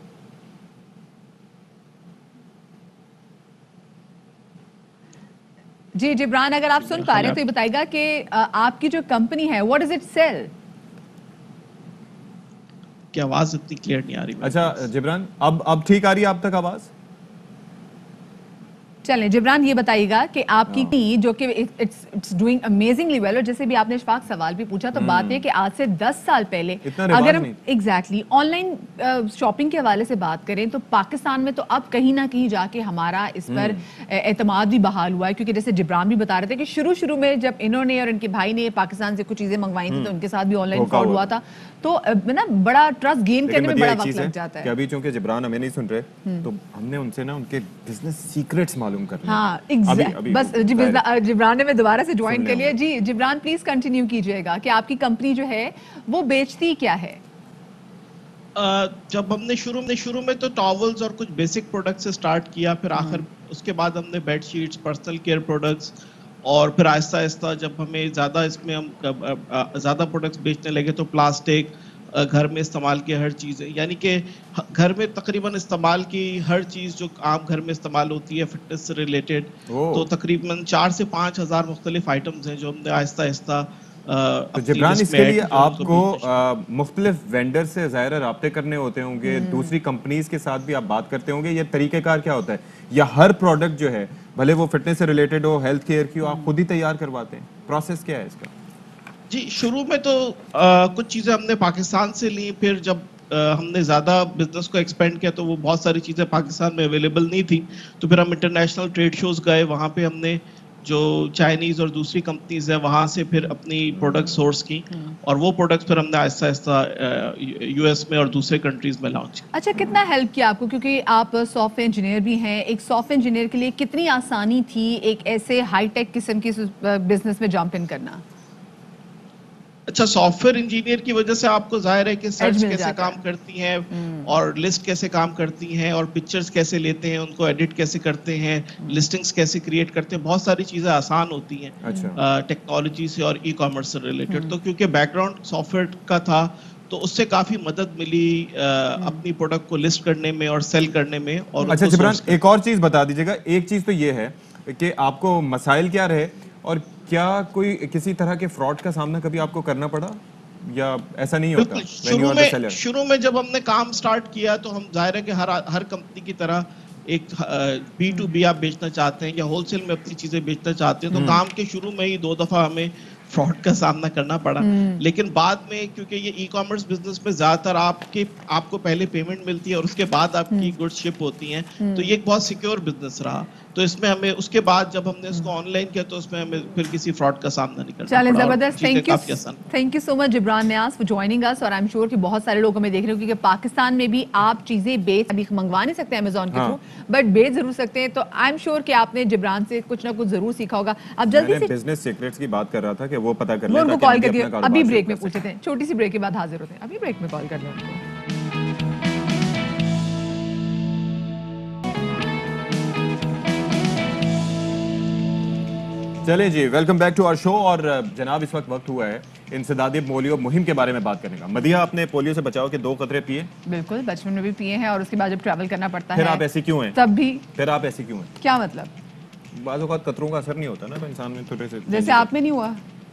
جی جبران اگر آپ سن پا رہے ہیں تو یہ بتائے گا کہ آپ کی جو کمپنی ہے what does it sell؟ کہ آواز اتنی کلیئر نہیں آ رہی. اچھا جبران اب اب ٹھیک آ رہی ہے آپ تک آواز؟ چلیں جبران یہ بتائیے گا کہ آپ کی ٹیم جو کہ اٹس ڈوئنگ امیزنگلی ویل, اور جیسے بھی آپ نے اشفاق سوال بھی پوچھا, تو بات ہے کہ آج سے دس سال پہلے اگر ہم ایگزیکٹلی آن لائن شاپنگ کے حوالے سے بات کریں تو پاکستان میں تو اب کہیں نہ کہیں جا کے ہمارا اس پر اعتماد بھی بحال ہوا ہے. کیونکہ جیسے جبران بھی بتا رہے تھے کہ شروع شروع میں جب انہوں نے اور ان کے بھائی نے پاکستان سے کچھ چیزیں منگوائی تھیں تو ان کے ساتھ بھی آن لائن فراڈ ہوا تھا, تو نا بڑا ٹرسٹ گین کرنے میں بڑا وقت لگ جاتا ہے. کہ ابھی چونکہ جبران ہمیں نہیں سن رہے تو ہم نے ان سے نا ان کے بزنس سیکریٹس معلوم کرنے. ہاں بس جی جبران نے میں دوبارہ سے جوائن کر لیا. جی جبران پلیز کنٹینیو کیجئے گا کہ آپ کی کمپنی جو ہے وہ بیچتی کیا ہے. جب ہم نے شروع میں شروع میں تو ٹاولز اور کچھ بیسک پروڈکٹ سے سٹارٹ کیا, پھر آخر اس کے بعد ہم نے bed sheets, personal care products, اور پھر آہستہ آہستہ جب ہمیں زیادہ اس میں ہم زیادہ پروڈکٹس بیچنے لگے تو پلاسٹک, گھر میں استعمال کی ہر چیز, یعنی کہ گھر میں تقریباً استعمال کی ہر چیز جو عام گھر میں استعمال ہوتی ہے فٹنس سے ریلیٹڈ, تو تقریباً چار سے پانچ ہزار مختلف آئٹمز ہیں جو ہم نے آہستہ آہستہ. تو جبران اس کے لیے آپ کو مختلف وینڈر سے ظاہر رابطے کرنے ہوتے ہوں گے, دوسری کمپنیز کے ساتھ بھی آپ بات کرتے ہوں گے, یہ طریقہ کار کیا ہوتا ہے, یا ہر پروڈکٹ جو ہے بھلے وہ فٹنس سے ریلیٹڈ ہو, ہیلتھ کیئر کی ہو, آپ خود ہی تیار کرواتے ہیں, پروسیس کیا ہے اس کا؟ جی شروع میں تو کچھ چیزیں ہم نے پاکستان سے لی, پھر جب ہم نے زیادہ بزنس کو ایکسپینڈ کیا تو وہ بہت ساری چیزیں پاکستان میں اویلیبل نہیں تھی, تو پھر ہم انٹرنیشنل ٹریڈ شوز گئے, وہاں پہ ہم نے جو چائنیز اور دوسری کمپنیز ہیں وہاں سے پھر اپنی پروڈکٹ سورس کی, اور وہ پروڈکٹس پھر ہم نے آہستہ آہستہ یو ایس میں اور دوسرے کنٹریز میں لانچ کی. اچھا کتنا ہیلپ کیا آپ کو, کیونکہ آپ سافٹ ویئر انجینئر بھی ہیں, ایک سافٹ ویئر انجینئر کے لیے کتنی آسانی تھی ایک ایسے ہائی ٹیک قسم کی بزنس میں جمپ ان کرنا؟ اچھا سافٹ ویئر انجینئر کی وجہ سے آپ کو ظاہر ہے کہ سرچ کیسے کام کرتی ہیں, اور لسٹ کیسے کام کرتی ہیں, اور پکچرز کیسے لیتے ہیں, ان کو ایڈٹ کیسے کرتے ہیں, لسٹنگز کیسے کریٹ کرتے ہیں, بہت ساری چیزیں آسان ہوتی ہیں ٹیکنالوجی سے اور ای کامرس سے ریلیٹڈ. تو کیونکہ بیک گراؤنڈ سافٹ ویئر کا تھا تو اس سے کافی مدد ملی اپنی پروڈکٹ کو لسٹ کرنے میں اور سیل کرنے میں. اور اچھا جبران ایک اور چیز بتا دیجیے گا, ایک چیز تو یہ ہے کہ آپ کو مسائل کیا رہے, اور کیا کوئی کسی طرح کے فراڈ کا سامنا کبھی آپ کو کرنا پڑا, یا ایسا نہیں ہوتا؟ شروع میں شروع میں جب ہم نے کام سٹارٹ کیا تو ہم ظاہر ہے کہ ہر ہر کمپنی کی طرح ایک بی ٹو بی آپ بیچنا چاہتے ہیں یا ہول سیل میں اپنی چیزیں بیچنا چاہتے ہیں, تو کام کے شروع میں ہی دو دفعہ ہمیں فراڈ کا سامنا کرنا پڑا. لیکن بعد میں کیونکہ یہ ای کامرس بزنس میں زیادہ تر آپ کے آپ کو پہلے پیمنٹ ملتی ہے اور اس کے بعد آپ کی گڈس شپ ہوتی ہیں, تو یہ ایک بہت سیکیور بزنس رہا. تو اس میں ہمیں اس کے بعد جب ہم نے اس کو آن لائن کیا تو اس میں ہمیں پھر کسی فراڈ کا سامنا نہیں کرنا پڑا. چلیں زبردست, thank you thank you so much Jibran Niaz for joining us, اور آئی ایم شیور کہ بہت سارے لوگ ہمیں دیکھ رہے ہوں کیونکہ پاکستان میں بھی آپ چیزیں بیچ ابھی منگوا نہیں سکتے امیزون کے تھرو, بٹ بیچ ضرور سکتے ہیں. تو آئی ایم شیور کہ آپ نے جبران سے کچھ نہ کچھ ضرور سیکھا ہوگا. اب جلدی سے بزنس سیکریٹس کی بات کر رہا تھا کہ وہ پتہ کر لیں, ان کو کال کر دیا, ابھی بریک میں پوچھتے ہیں, چھوٹی سی بریک کے بعد حاضر ہوتے ہیں, ابھی بریک میں کال کر لیں ان کو. چلیں جی welcome back to our show. اور جناب اس وقت وقت ہوا ہے انسدادی پولیو مہم کے بارے میں بات کرنے کا. مدیحہ آپ نے پولیو سے بچاؤ کے دو قطرے پیے؟ بالکل, بچپن میں بھی پیے ہیں اور اس کے بعد جب ٹریول کرنا پڑتا ہے. پھر آپ ایسی کیوں ہیں؟ تب بھی. پھر آپ ایسی کیوں ہیں؟ کیا مطلب؟ بعض اوقات قطروں کا اثر نہیں ہوتا نا تو انسان میں تھوڑے سے, جیسے آپ میں نہیں ہوا.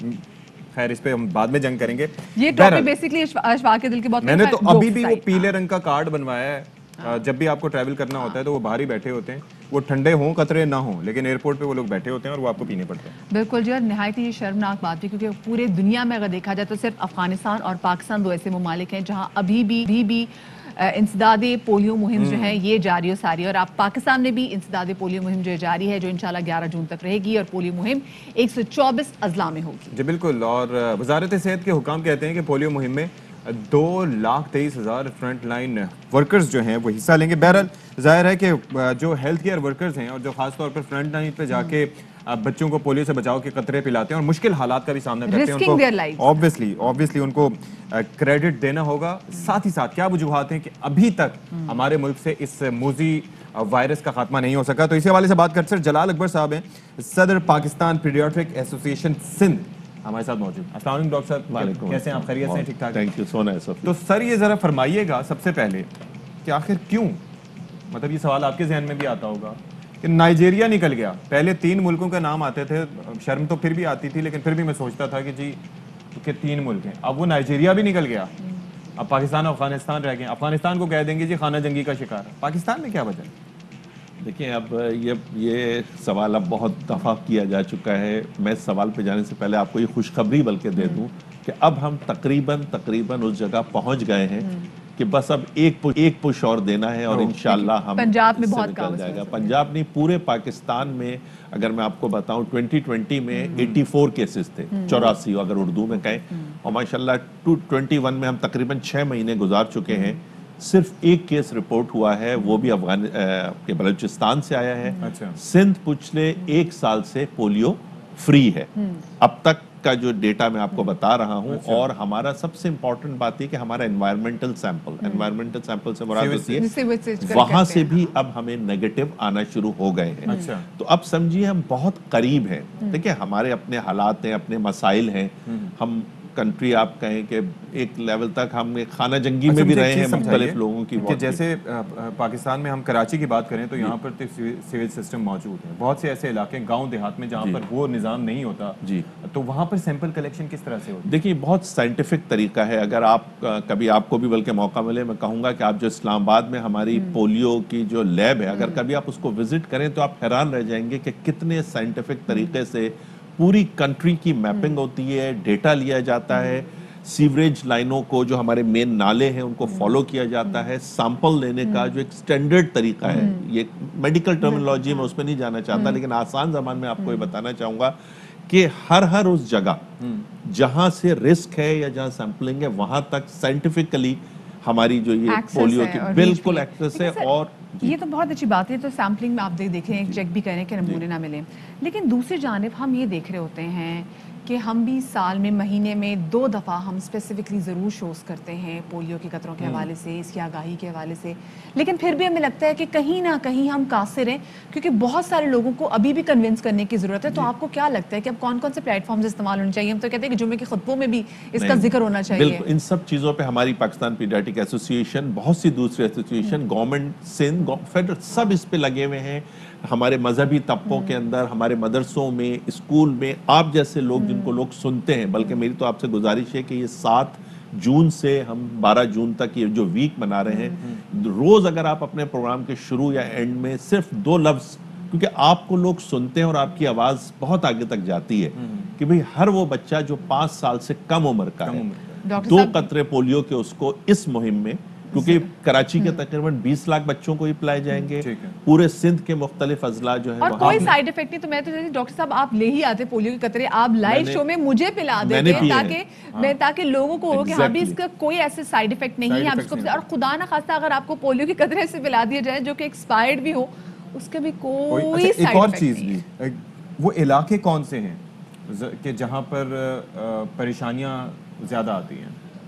خیر اس پہ ہم بعد میں جنگ کریں گے. یہ ٹاپک بیسیکلی اشفاق کے دل کی بہت. میں نے تو ابھی بھی وہ پیلے رنگ کا کارڈ بنوایا ہے. جب بھی آپ کو ٹریول کرنا ہوتا ہے تو وہ باہر ہی بیٹھے ہوتے ہیں, وہ ٹھنڈے ہوں قطرے نہ ہوں لیکن ایئرپورٹ پہ وہ لوگ بیٹھے ہوتے ہیں اور وہ آپ کو پینے پڑتے ہیں. بالکل جی, اور نہایت ہی شرمناک بات ہے کیونکہ پورے دنیا میں اگر دیکھا جائے تو صرف افغانستان اور پاکستان دو ایسے ممالک ہیں جہاں ابھی بھی بھی بھی انسدادی پولیو مہم جو ہے یہ جاری و ساری ہے. اور آپ پاکستان میں بھی انسدادی پولیو مہم جو جاری ہے جو انشاءاللہ گیارہ جون تک رہے گی اور پولیو مہم ایک سو چوبیس اضلاع میں ہوگی. جی بالکل, اور وزارت صحت کے حکام کہتے ہیں کہ پولیو مہم میں دو لاکھ تیئیس ہزار فرنٹ لائن ورکرز جو ہیں وہ حصہ لیں گے. بہرحال ظاہر ہے کہ جو ہیلتھ کیئر ورکرز ہیں اور جو خاص طور پر فرنٹ لائن پہ جا کے بچوں کو پولیو سے بچاؤ کے قطرے پلاتے ہیں اور مشکل حالات کا بھی سامنا کرتے ہیں, ان کو obviously obviously ان کو کریڈٹ دینا ہوگا. ساتھ ہی ساتھ کیا وجوہات ہیں کہ ابھی تک ہمارے ملک سے اس موذی وائرس کا خاتمہ نہیں ہو سکا. تو اسی حوالے سے بات کرتے ہیں. جلال اکبر صاحب ہیں, صدر پاکستان پیڈیاٹرک ایسوسی ایشن سندھ, ہمارے ساتھ موجود. السلام علیکم ڈاکٹر صاحب, کیسے ہیں آپ؟ خیریت سے ہیں؟ ٹھیک ٹھاک؟ Thank you so nice. تو سر یہ ذرا فرمائیے گا سب سے پہلے کہ آخر کیوں, مطلب یہ سوال آپ کے ذہن میں بھی آتا ہوگا کہ نائجیریا نکل گیا. پہلے تین ملکوں کا نام آتے تھے, شرم تو پھر بھی آتی تھی لیکن پھر بھی میں سوچتا تھا کہ جی کہ تین ملک ہیں. اب وہ نائجیریا بھی نکل گیا, اب پاکستان اور افغانستان رہ گئے. افغانستان کو کہہ دیں گے جی خانہ جنگی کا شکار. پاکستان میں کیا وجہ ہے؟ دیکھیں اب یہ یہ سوال اب بہت دفعہ کیا جا چکا ہے. میں سوال پہ جانے سے پہلے آپ کو یہ خوشخبری بلکہ دے دوں کہ اب ہم تقریباً تقریباً اس جگہ پہنچ گئے ہیں کہ بس اب ایک ایک پش اور دینا ہے اور انشاءاللہ ہم پنجاب میں اس سے بہت نکل کام جائے گا. پنجاب نہیں, پورے پاکستان میں اگر میں آپ کو بتاؤں ٹوینٹی ٹوینٹی میں ایٹی فور کیسز تھے, چوراسی اگر اردو میں کہیں, اور ماشاءاللہ ٹو ٹوینٹی ون میں ہم تقریباً چھ مہینے گزار چکے ہیں. صرف ایک کیس رپورٹ ہوا ہے, وہ بھی افغان کے بلوچستان سے آیا ہے. سندھ پچھلے ایک سال سے پولیو فری ہے اب تک کا جو ڈیٹا میں آپ کو بتا رہا ہوں. اور ہمارا سب سے امپورٹنٹ بات یہ کہ ہمارا انوائرمنٹل سیمپل انوائرمنٹل سیمپل سے مراد ہوتی ہے وہاں سے بھی اب ہمیں نیگیٹو آنا شروع ہو گئے ہیں. تو اب سمجھیے ہم بہت قریب ہیں. دیکھیں ہمارے اپنے حالات ہیں, اپنے مسائل ہیں. ہم کنٹری آپ کہیں کہ ایک لیول تک ہم خانہ جنگی میں بھی رہے ہیں مختلف لوگوں کی. کہ جیسے پاکستان میں ہم کراچی کی بات کریں تو یہاں پر سیویج سسٹم موجود ہے. بہت سے ایسے علاقے گاؤں دیہات میں جہاں پر وہ نظام نہیں ہوتا, جی تو وہاں پر سیمپل کلیکشن کس طرح سے ہوتی ہے؟ دیکھیے بہت سائنٹیفک طریقہ ہے. اگر آپ کبھی آپ کو بھی بلکہ موقع ملے, میں کہوں گا کہ آپ جو اسلام آباد میں ہماری پولیو کی جو لیب ہے, اگر کبھی آپ اس کو وزٹ کریں تو آپ حیران رہ جائیں گے کہ کتنے سائنٹیفک طریقے سے پوری کنٹری کی میپنگ ہوتی ہے, ڈیٹا لیا جاتا ہے, سیوریج لائنوں کو جو ہمارے مین نالے ہیں ان کو فالو کیا جاتا ہے, سیمپل لینے کا جو ایک سٹینڈرڈ طریقہ ہے. یہ میڈیکل ٹرمینالوجی میں اس میں نہیں جانا چاہتا لیکن آسان زبان میں آپ کو یہ بتانا چاہوں گا کہ ہر ہر اس جگہ جہاں سے رسک ہے یا جہاں سیمپلنگ ہے وہاں تک سائنٹیفکلی ہماری جو یہ پولیو کی بالکل ایکسس ہے. اور یہ تو بہت اچھی بات ہے. تو سیمپلنگ میں آپ دیکھیں ایک چیک بھی کریں کہ نمونے نہ ملیں, لیکن دوسری جانب ہم یہ دیکھ رہے ہوتے ہیں کہ ہم بھی سال میں مہینے میں دو دفعہ ہم اسپیسیفکلی ضرور شوز کرتے ہیں پولیو کے قطروں کے حوالے سے, اس کی آگاہی کے حوالے سے, لیکن پھر بھی ہمیں لگتا ہے کہ کہیں نہ کہیں ہم قاصر ہیں کیونکہ بہت سارے لوگوں کو ابھی بھی کنونس کرنے کی ضرورت ہے. تو آپ کو کیا لگتا ہے کہ اب کون کون سے پلیٹ فارمز استعمال ہونے چاہیے؟ ہم تو کہتے ہیں کہ جمعے کے خطبوں میں بھی اس کا ذکر ہونا چاہیے. بالکل, ان سب چیزوں پہ ہماری پاکستان پیڈیاٹرک ایسوسی ایشن, بہت سی دوسری association, government, Sindh, federal, سب اس پہ لگے ہوئے ہیں. ہمارے مذہبی طبقوں کے اندر, ہمارے مدرسوں میں, اسکول میں, آپ جیسے لوگ جن کو لوگ سنتے ہیں, بلکہ میری تو آپ سے گزارش ہے کہ یہ سات جون سے ہم بارہ جون تک یہ جو ویک منا رہے ہیں, روز اگر آپ اپنے پروگرام کے شروع یا اینڈ میں صرف دو لفظ, کیونکہ آپ کو لوگ سنتے ہیں اور آپ کی آواز بہت آگے تک جاتی ہے کہ بھئی ہر وہ بچہ جو پانچ سال سے کم عمر کا ہے, دو قطرے پولیو کے اس کو اس مہم میں, کیونکہ کراچی کے تقریباً بیس لاکھ بچوں کو ہی پلائے جائیں گے, پورے سندھ کے مختلف اضلاع جو ہیں, اور کوئی سائیڈ افیکٹ نہیں. تو میں تو ڈاکٹر صاحب آپ لے ہی آتے پولیو کے قطرے, آپ لائیو شو میں مجھے پلا دیتے تاکہ میں تاکہ لوگوں کو ہو کہ ہاں بھی اس کا کوئی ایسے سائیڈ افیکٹ نہیں ہے آپ اس کو, اور خدا نہ خواستہ اگر آپ کو پولیو کے قطرے سے پلا دیا جائے جو کہ ایکسپائرڈ بھی ہو, اس کے بھی کوئی سائیڈ افیکٹ نہیں ہے. وہ علاقے کون سے ہیں کہ جہاں پر پریشانیاں زیادہ آتی ہیں؟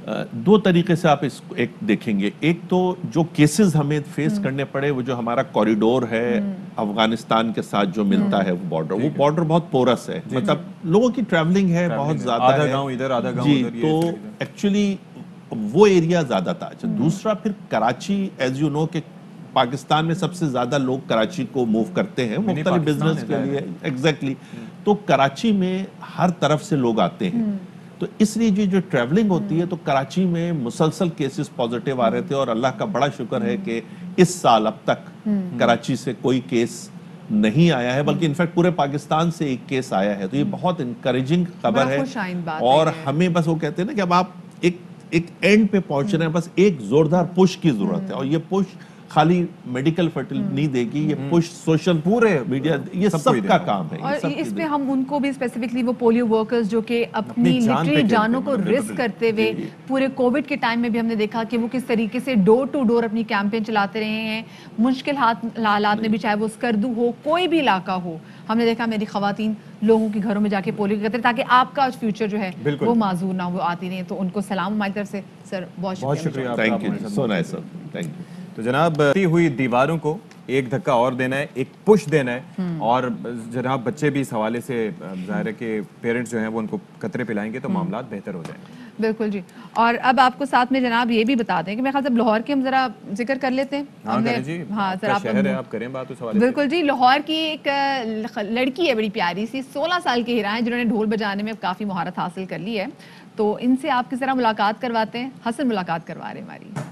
दो तरीके से आप इसको एक देखेंगे. एक तो जो केसेस हमें फेस करने पड़े, वो जो हमारा कॉरिडोर है अफगानिस्तान के साथ जो मिलता है वो बॉर्डर, वो बॉर्डर बहुत पोरस है, मतलब लोगों की ट्रैवलिंग है बहुत ज्यादा है, आधा गांव इधर आधा गांव जी, उधर, तो एक्चुअली वो एरिया ज्यादा था. अच्छा, दूसरा फिर कराची, एज यू नो कि पाकिस्तान में सबसे ज्यादा लोग कराची को मूव करते हैं मुख्तलिफ बिजनेस के लिए. एग्जैक्टली. तो कराची में हर तरफ से लोग आते हैं, तो इसलिए जो जो ट्रैवलिंग होती है, तो कराची में मुसलसल केसेस पॉजिटिव आ रहे थे, और अल्लाह का बड़ा शुक्र है कि इस साल अब तक कराची से कोई केस नहीं आया है, बल्कि इनफैक्ट पूरे पाकिस्तान से एक केस आया है. तो ये बहुत इंकरेजिंग खबर है, और हमें बस वो कहते हैं ना कि अब आप एक एक एंड पे पहुंच रहे हैं, बस एक जोरदार पुश की जरूरत है, और ये पुश खाली मेडिकल फर्टिलिटी नहीं देगी, ये पुश सोशल पूरे मीडिया, ये सब का काम है. और इसमें हम उनको भी स्पेसिफिकली वो पोलियो वर्कर्स जो कि अपनी लिटरली जानों को रिस्क करते हुए पूरे कोविड के टाइम में भी हमने देखा कि वो किस तरीके से डोर टू डोर अपनी कैंपेन चलाते रहे हैं, मुश्किल हालात में भी, चाहे वो स्कर्दू हो, कोई भी इलाका हो. हमने देखा मेरी खवातीन लोगों के घरों में जाके पोलियो करते ताकि आपका फ्यूचर जो है वो माजूर ना हो. आती नहीं, तो उनको सलाम हमारी तरफ से. सर बहुत शुक्रिया. Thank you, so nice sir, thank you. तो जनाब, टूटी हुई दीवारों को एक धक्का और देना है, एक पुश देना है, और जनाब बच्चे भी इस हवाले से ज़ाहिर है कि पेरेंट्स जो हैं वो उनको कतरे पिलाएंगे तो मामला बेहतर हो जाएंगे. बिल्कुल जी. और अब आपको साथ में जनाब ये भी बता दें कि मेरे ख्याल से लाहौर के हम जरा जिक्र कर लेते हैं. हाँ जी, हाँ सर, आप आप करें बात उस हवाले से. बिल्कुल जी. लाहौर की एक लड़की है बड़ी प्यारी सी, सोलह साल की हिरा है, जिन्होंने ढोल बजाने में काफ़ी महारत हासिल कर ली है. तो इनसे आप किस तरह मुलाकात करवाते हैं. हसन मुलाकात करवा रहे हैं हमारी.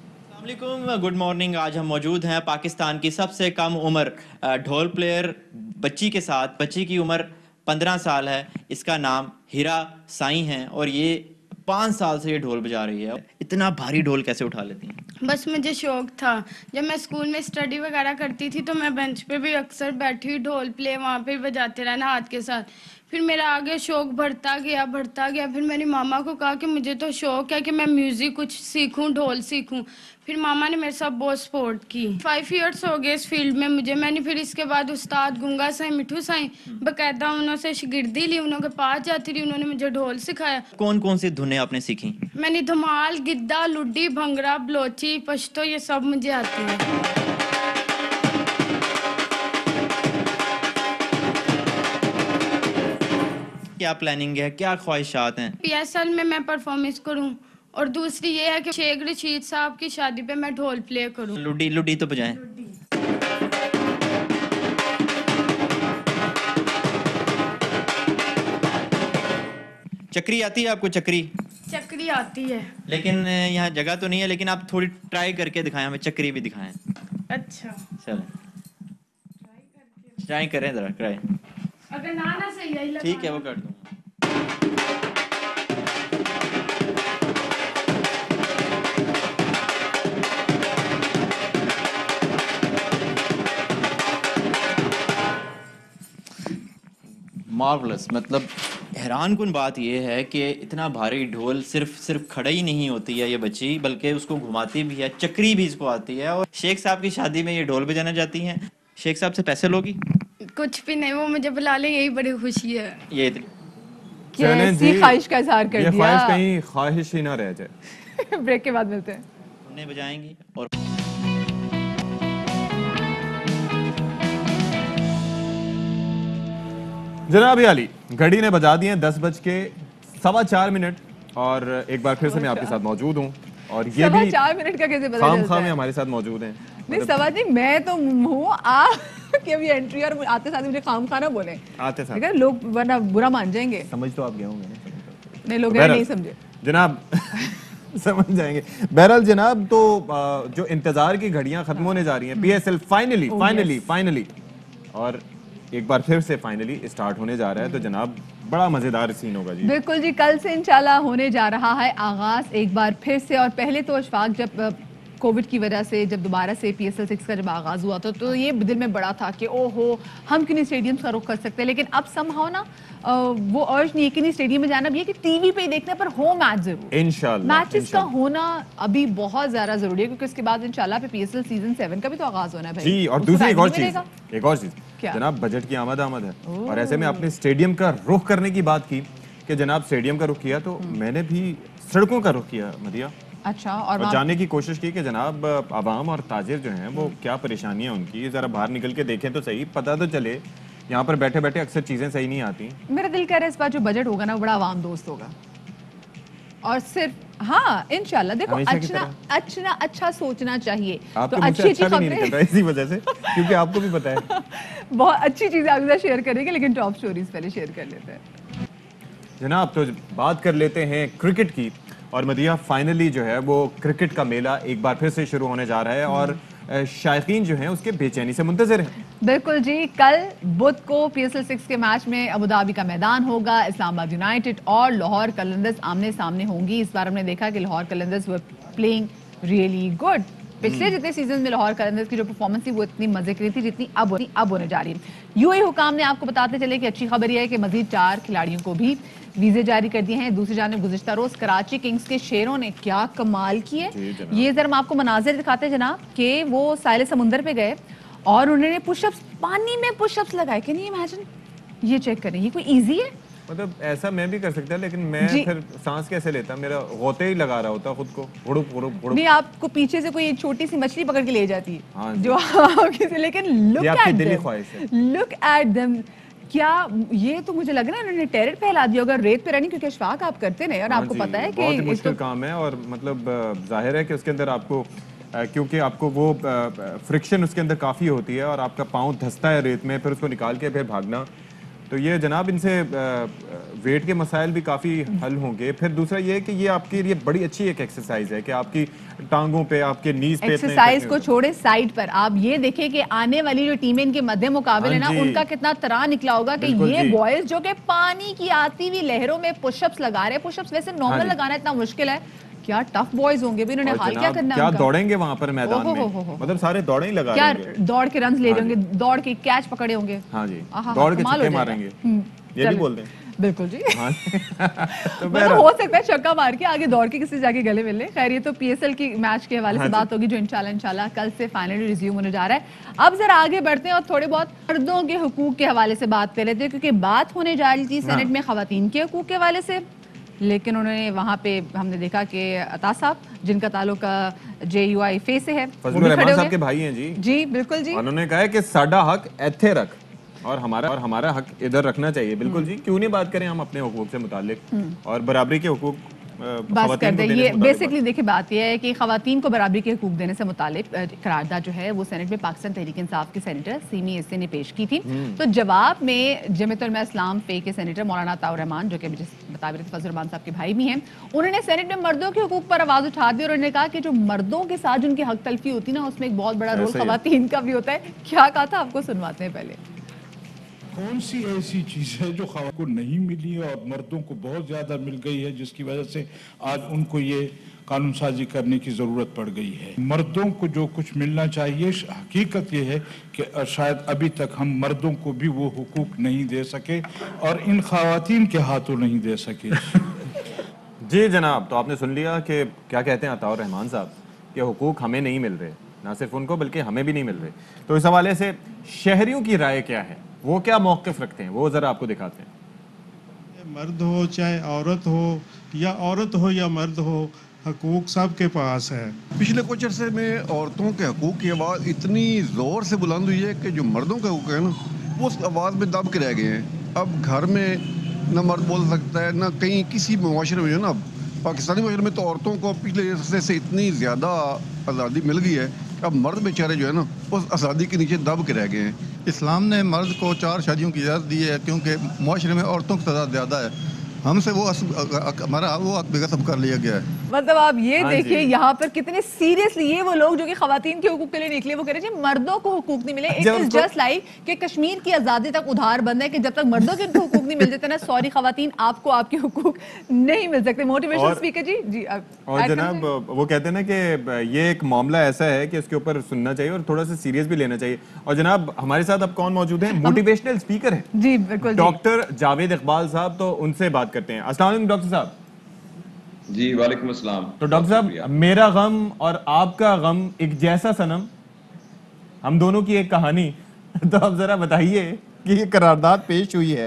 Good morning. आज हम मौजूद हैं पाकिस्तान की सबसे कम उम्र ढोल प्लेयर बच्ची के साथ. बच्ची की उम्र पंद्रह साल है, इसका नाम हिरा साई है, और ये पाँच साल से ये ढोल बजा रही है. इतना भारी ढोल कैसे उठा लेती हैं? बस मुझे शौक था. जब मैं स्कूल में स्टडी वगैरह करती थी तो मैं बेंच पे भी अक्सर बैठी हुई ढोल प्ले वहाँ पे बजाते रहना हाथ के साथ. फिर मेरा आगे शौक बढ़ता गया बढ़ता गया. फिर मेरी मामा को कहा कि मुझे तो शौक है कि मैं म्यूज़िक कुछ सीखूं, ढोल सीखूं. फिर मामा ने मेरे साथ बहुत सपोर्ट की. फाइव इयर्स हो गए इस फील्ड में मुझे. मैंने फिर इसके बाद उस्ताद गुंगा साईं, मिठू साईं, बाकायदा उन्होंने शिगिर्दी ली, उन्हों के पास जाती रही, उन्होंने मुझे ढोल सिखाया. कौन कौन सी धुनें आपने सीखी? मैंने धमाल, गिद्दा, लुड्डी, भंगड़ा, बलोची, पश्तो, ये सब मुझे आती है. क्या प्लानिंग है, क्या ख्वाहिशात हैं? पी एस एल में मैं परफॉर्मेंस करूं, और दूसरी ये है कि शेख रशीद साहब की शादी पे मैं ढोल प्ले करूं. लुड्डी लुड्डी तो बजाएं. चक्री आती है आपको? चक्री चक्री आती है, लेकिन यहाँ जगह तो नहीं है, लेकिन आप थोड़ी ट्राई करके दिखाएं, हमें चक्री भी दिखाएं. अच्छा चलें, ट्राई करें जरा, ट्राई. अगर ना ना सही है ठीक है, वो कर दूँ. मार्वलस. मतलब हैरान कुन बात यह है कि इतना भारी ढोल सिर्फ सिर्फ खड़ा ही नहीं होती है ये बच्ची, बल्कि उसको घुमाती भी है, चक्री भी इसको आती है. और शेख साहब की शादी में ये ढोल बजाना जाती हैं. शेख साहब से पैसे लोगी? कुछ भी नहीं, वो मुझे बुला ले, यही बड़ी खुशी है. ये कैसी ख्वाहिश का इज़हार कर दिया. ये ख्वाहिश कहीं ख्वाहिश ही ना रह जाए. ब्रेक के बाद मिलते हैं. उन्हें बजाएंगी. और जनाब अली, घड़ी ने बजा दिए दस बज के सवा चार मिनट, और एक बार फिर से मैं आपके साथ मौजूद हूँ, और ये भी चार मिनट का कैसे खाम खाम में हमारे साथ मौजूद हैं. नहीं सवाल नहीं, मैं तो हूँ आप कि अभी एंट्री और आते साथ मुझे खाम खाना बोले आते साथ, अगर लोग वरना बुरा मान जाएंगे. समझ तो आप गए होंगे. नहीं, लोग नहीं समझे जनाब. समझ जाएंगे. बहरहाल जनाब, तो जो इंतजार की घड़ियां खत्म होने जा रही हैं, P S L finally finally finally और एक बार फिर से फाइनली स्टार्ट होने जा रहा है. तो जनाब बड़ा मजेदार सीन होगा जी. बिल्कुल जी, कल से इंशाल्लाह होने जा रहा है आगाज एक बार फिर से. और पहले तो अशफाक, जब कोविड की वजह से जब दोबारा से पी एस एल सिक्स का जब आगाज़ हुआ था, तो ये दिल में बड़ा था कि ओहो हम किन्हीं स्टेडियम्स का रुख कर सकते हैं. लेकिन अब समहाउ ना वो अर्ज नहीं है कि नहीं स्टेडियम में जाना, भी है कि टीवी पे देखने पर हो मैच जरूर. इंशाल्लाह मैचेस का होना अभी बहुत ज्यादा जरूरी है, क्योंकि उसके बाद इंशाल्लाह पे P S L season seven का भी तो आगाज होना है भाई जी. और दूसरी एक और चीज एक और चीज जनाब, बजट की आमद आमद है. और ऐसे में आपने स्टेडियम का रुख करने की बात की कि जनाब स्टेडियम का रुख किया, तो मैंने भी सड़कों का रुख किया मदिया। अच्छा, और, और जानने की कोशिश की कि जनाब आवाम और ताजिर जो हैं वो क्या परेशानियां उनकी, ज़रा बाहर निकल के देखें तो सही, पता तो चले। यहाँ पर बैठे बैठे अक्सर चीज़ें सही नहीं आती। मेरा दिल कह रहा है इस बार जो बजट होगा ना वो बड़ा आवाम दोस्त होगा, और सिर्फ हाँ इंशाल्लाह। देखो अच्छा अच्छा अच्छा सोचना चाहिए, तो अच्छी अच्छी खबरें इसी वजह से, क्योंकि आपको भी पता है बहुत अच्छी चीजें आपके साथ शेयर करेंगे, लेकिन टॉप स्टोरीज पहले शेयर कर लेते हैं जनाब। तो बात कर लेते हैं क्रिकेट की, और मदिया फाइनली जो है वो क्रिकेट का मेला एक बार फिर से शुरू होने जा रहा है, और शायकीन जो हैं उसके बेचैनी से मुंतज़िर हैं। बिल्कुल जी, कल बुध को पी एस एल सिक्स के मैच में अबू धाबी का मैदान होगा। इस्लामाबाद यूनाइटेड और लाहौर कलंदर्स आमने सामने होंगी। इस बार हमने देखा कि Lahore Qalandars were playing really good. पिछले जितने सीजन में लाहौर कलंदर्स की जो परफॉर्मेंस थी वो इतनी मजे की थी जितनी अब होनी अब होने जा रही है। यूएई हुकाम ने आपको बताते चले कि अच्छी खबर यह है कि मजीद चार खिलाड़ियों को भी वीजे जारी कर दिए हैं। दूसरी जानिब गुज़िश्ता रोज कराची किंग्स के शेरों ने क्या कमाल किए, ये जरा हम आपको मनाजिर दिखाते हैं जनाब, कि वो साहिल समुंदर पे गए और उन्होंने पुशअप्स, पानी में पुशअप्स लगाए। Can you imagine? ये चेक करें, ये कोई इजी है? मतलब ऐसा मैं भी कर सकता, लेकिन मैं फिर सांस कैसे लेता, मेरा गोते ही लगा रहा होता खुद को, हुड़ुप हुड़ुप हुड़ुप। नहीं, आपको पीछे से कोई छोटी सी मछली पकड़ के ले जाती है, हाँ जो आपके से, लेकिन look at them, look at them. क्या ये तो मुझे लग रहा है उन्होंने टेरेट फैला दिया होगा रेत पे रनिंग, क्योंकि अशफाक आप करते नहीं, और आपको पता है कि बहुत मुश्किल काम है, और मतलब जाहिर है कि उसके अंदर आपको, क्योंकि आपको वो फ्रिक्शन उसके अंदर काफ़ी होती है और आपका पाँव धंसता है रेत में, फिर उसको निकाल के फिर भागना। तो ये जनाब इनसे वेट के मसाइल भी काफ़ी हल होंगे। फिर दूसरा ये कि ये आपके लिए बड़ी अच्छी एक एक्सरसाइज है कि आपकी टांगों पे, आपके नीज पे एक्सरसाइज को छोड़े साइड पर आप ये देखें कि आने वाली जो टीमें इनके मध्य मुकाबले है ना, उनका कितना तरह निकला होगा कि ये बॉयज जो कि पानी की आती हुई लहरों में पुशअप्स लगा रहे। पुशअप्स वैसे नॉर्मल लगाना इतना मुश्किल है, क्या टफ बॉयज होंगे भी, इन्होंने हाल क्या करना है, क्या दौड़ेंगे वहां पर मैदान में, मतलब सारे दौड़े ही लगा क्या दौड़ के रन ले रहे होंगे, दौड़ के कैच पकड़े होंगे, हाँ जी, दौड़ के छक्के मारेंगे, ये भी बोलते हैं। बिल्कुल जी तो मतलब हो सकता है छक्का मार के आगे दौड़ के किसी जाके गले मिलने। खैर ये तो पीएसएल की मैच के हवाले से बात होगी जो इंशाल्लाह इंशाल्लाह कल से फाइनली रिज्यूम होने जा रहा है। अब जरा आगे बढ़ते हैं और थोड़े बहुत मर्दों के हुकूक के हवाले से बात कर लेते हैं, क्योंकि बात होने जा रही थी सेनेट में खवातीन के हुकूक के हवाले से, लेकिन उन्होंने वहाँ पे हमने देखा कि अता साहब जिनका ताल्लुक जे यू आई फे से है, फजलुर रहमान साहब के भाई हैं जी जी बिल्कुल जी, उन्होंने कहा है कि साडा हक ऐथे रख और हमारा और हमारा हक इधर रखना चाहिए। बिल्कुल जी, क्यों नहीं बात करें हम अपने हुकूक से मुताल्लिक और बराबरी के हुकूक बस कर दे। ये बेसिकली देखिए बात यह है कि खवातीन को बराबरी के हुकूक देने से मुतालिक करारदाद जो है वो सेनेट में पाकिस्तान तहरीक इंसाफ के सेनेटर सीमी एसे ने पेश की थी। तो जवाब में जमीयत उलमा इस्लाम पे के सेनेटर मौलाना अताउर रहमान जो कि बता रहे थे फजलुर रहमान साहब के भाई भी हैं, उन्होंने सेनेट में मर्दों के हुकूक पर आवाज उठा दी और उन्होंने कहा कि जो मर्दों के साथ जिनकी हक तलफी होती है ना उसमें एक बहुत बड़ा रोल खवातीन का भी होता है। क्या कहा था आपको सुनवाते हैं पहले। कौन सी ऐसी चीज़ है जो ख़वातीन को नहीं मिली है और मर्दों को बहुत ज़्यादा मिल गई है जिसकी वजह से आज उनको ये कानून साजी करने की ज़रूरत पड़ गई है। मर्दों को जो कुछ मिलना चाहिए, हकीकत ये है कि शायद अभी तक हम मर्दों को भी वो हुकूक नहीं दे सके और इन ख़वातीन के हाथों नहीं दे सके। जी जनाब, तो आपने सुन लिया कि क्या कहते हैं अताउर रहमान साहब कि हुकूक हमें नहीं मिल रहे, ना सिर्फ उनको बल्कि हमें भी नहीं मिल रहे। तो इस हवाले से शहरियों की राय क्या है, वो क्या मौक़िफ़ रखते हैं, वो ज़रा आपको दिखाते हैं। मर्द हो चाहे औरत हो या औरत हो या मर्द हो, हकूक सब के पास है। पिछले कुछ अरसे में औरतों के हकूक की आवाज़ इतनी ज़ोर से बुलंद हुई है कि जो मर्दों के हकूक है ना वो उस आवाज़ में दब के रह गए हैं। अब घर में न मर्द बोल सकता है, न कहीं किसी मुआशरे में, जो ना पाकिस्तानी मुआशरे में तो औरतों को पिछले अरसे से इतनी ज़्यादा आज़ादी मिल गई है, अब मर्द बेचारे जो है ना उस आज़ादी के नीचे दब के रह गए हैं। इस्लाम ने मर्द को चार शादियों की इजाज़त दी है क्योंकि मुआशरे में औरतों की तादाद ज़्यादा है, हमसे वो हमारा वो हक बेगसब कर लिया गया है। मतलब आप ये देखिए यहाँ पर कितने सीरियसली ये वो लोग जो कि खवातीन के हुकूक के लिए निकले वो कह रहे हैं मर्दों को हुकूक नहीं मिले। इट इज जस्ट लाइक कि कश्मीर की आज़ादी तक उधार बंद है कि जब तक मर्दों के हुकूक नहीं मिल जाते ना, सॉरी खवातीन आपको आपके हुकूक नहीं मिल सकते। मोटिवेशनल स्पीकर जी जी और जनाब वो कहते हैं ना कि ये एक मामला ऐसा है कि इसके ऊपर सुनना चाहिए और थोड़ा सा सीरियस भी लेना चाहिए। और जनाब हमारे साथ अब कौन मौजूद है, मोटिवेशनल स्पीकर है जी बिल्कुल डॉक्टर जावेद इकबाल साहब, तो उनसे बात करते हैं। अस्सलाम वालेकुम डॉक्टर साहब। जी वालेकुम अस्सलाम। तो डॉक्टर साहब मेरा गम और आपका गम एक जैसा सनम, हम दोनों की एक कहानी। तो आप जरा बताइए कि ये करारदाद पेश हुई है,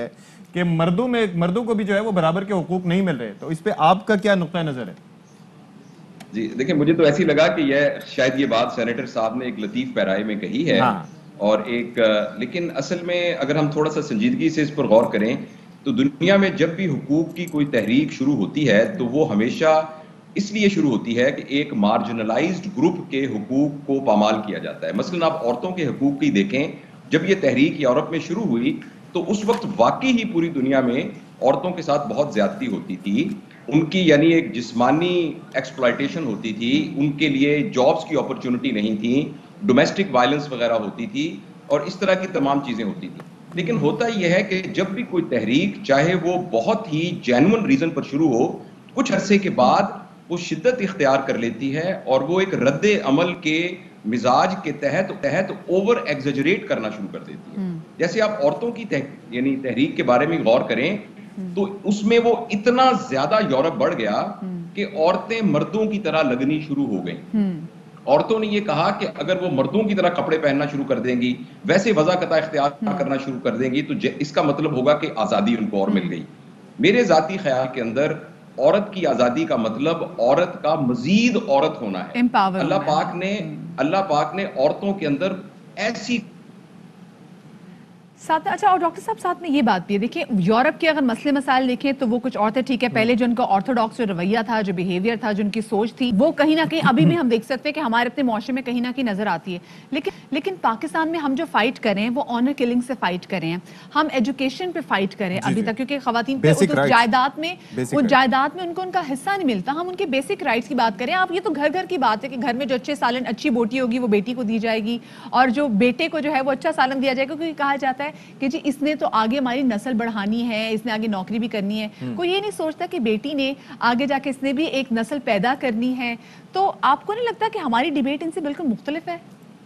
کہ مردوں میں مردوں کو بھی جو ہے وہ برابر کے حقوق نہیں مل رہے. تو اس پہ آپ کا کیا نقطہ نظر ہے؟ جی دیکھیں مجھے تو ایسی لگا کہ یہ شاید یہ بات سینیٹر صاحب نے ایک لطیف پیرائے میں کہی ہے اور ایک لیکن اصل میں اگر ہم تھوڑا سا سنجیدگی سے اس پر غور کریں تو دنیا میں جب بھی حقوق کی کوئی تحریک شروع ہوتی ہے تو وہ ہمیشہ اس لیے شروع ہوتی ہے کہ ایک مارجنلائزڈ گروپ کے حقوق کو پامال کیا جاتا ہے. مثلا آپ عورتوں کے حقوق کی دیکھیں, جب یہ تحریک یورپ میں شروع ہوئی تو اس وقت واقعی ہی پوری دنیا میں عورتوں کے ساتھ بہت زیادتی ہوتی تھی, ان کی یعنی ایک جسمانی ایکسپلائٹیشن ہوتی تھی, ان کے لیے جابز کی اپرچونٹی نہیں تھی, ڈومیسٹک وائلنس وغیرہ ہوتی تھی اور اس طرح کی تمام چیزیں ہوتی تھیں. لیکن ہوتا یہ ہے کہ جب بھی کوئی تحریک چاہے وہ بہت ہی جینون ریزن پر شروع ہو, کچھ عرصے کے بعد وہ شدت اختیار کر لیتی ہے اور وہ ایک رد عمل کے مزاج کے تحت تحت اوور ایگزیجریٹ کرنا شروع کر دیتی ہے. جیسے آپ عورتوں کی یعنی تحریک کے بارے میں غور کریں تو اس میں وہ اتنا زیادہ یورپ بڑھ گیا کہ عورتیں مردوں کی طرح لگنی شروع ہو گئیں. عورتوں نے یہ کہا کہ اگر وہ مردوں کی طرح کپڑے پہننا شروع کر دیں گی, ویسے وضع قطع اختیار کرنا شروع کر دیں گی, تو اس کا مطلب ہوگا کہ آزادی ان کو اور مل گئی. میرے ذاتی خیال کے اندر عورت کی آزادی کا مطلب عورت کا مزید عورت ہونا ہے. اللہ پاک نے اللہ پاک نے عورتوں کے اندر ایسی ساتھ اچھا اور ڈاکٹر صاحب ساتھ میں یہ بات بھی ہے, دیکھیں یورپ کے اگر مسئلے مسائل دیکھیں تو وہ کچھ عورتیں ٹھیک ہے, پہلے جو ان کا آرتھوڈاکس جو رویہ تھا, جو بیہیویئر تھا, جو ان کی سوچ تھی, وہ کہیں نہ کہیں ابھی بھی ہم دیکھ سکتے ہیں کہ ہمارے اپنے معاشرے میں کہیں نہ کہیں نظر آتی ہے. لیکن لیکن پاکستان میں ہم جو فائٹ کریں وہ آنر کلنگ سے فائٹ کریں, ہم ایجوکیشن پہ فائٹ کریں ابھی تک, کیونکہ خواتین پہ جائیداد میں وہ جائیداد میں ان کو ان کا حصہ نہیں ملتا. ہم ان کے بیسک رائٹس کی بات کریں. آپ یہ تو گھر گھر کی بات ہے کہ گھر میں جو اچھے سالن اچھی بوٹی ہوگی وہ بیٹی کو دی جائے گی, اور جو بیٹے کو جو ہے وہ اچھا سالن دیا جائے گا, کیونکہ کہا جاتا ہے کہ جی اس نے تو آگے ہماری نسل بڑھانی ہے, اس نے آگے نوکری بھی کرنی ہے. کوئی یہ نہیں سوچتا کہ بیٹی نے آگے جا کے اس نے بھی ایک نسل پیدا کرنی ہے. تو آپ کو نہیں لگتا کہ ہماری ڈیبیٹ ان سے بالکل مختلف ہے؟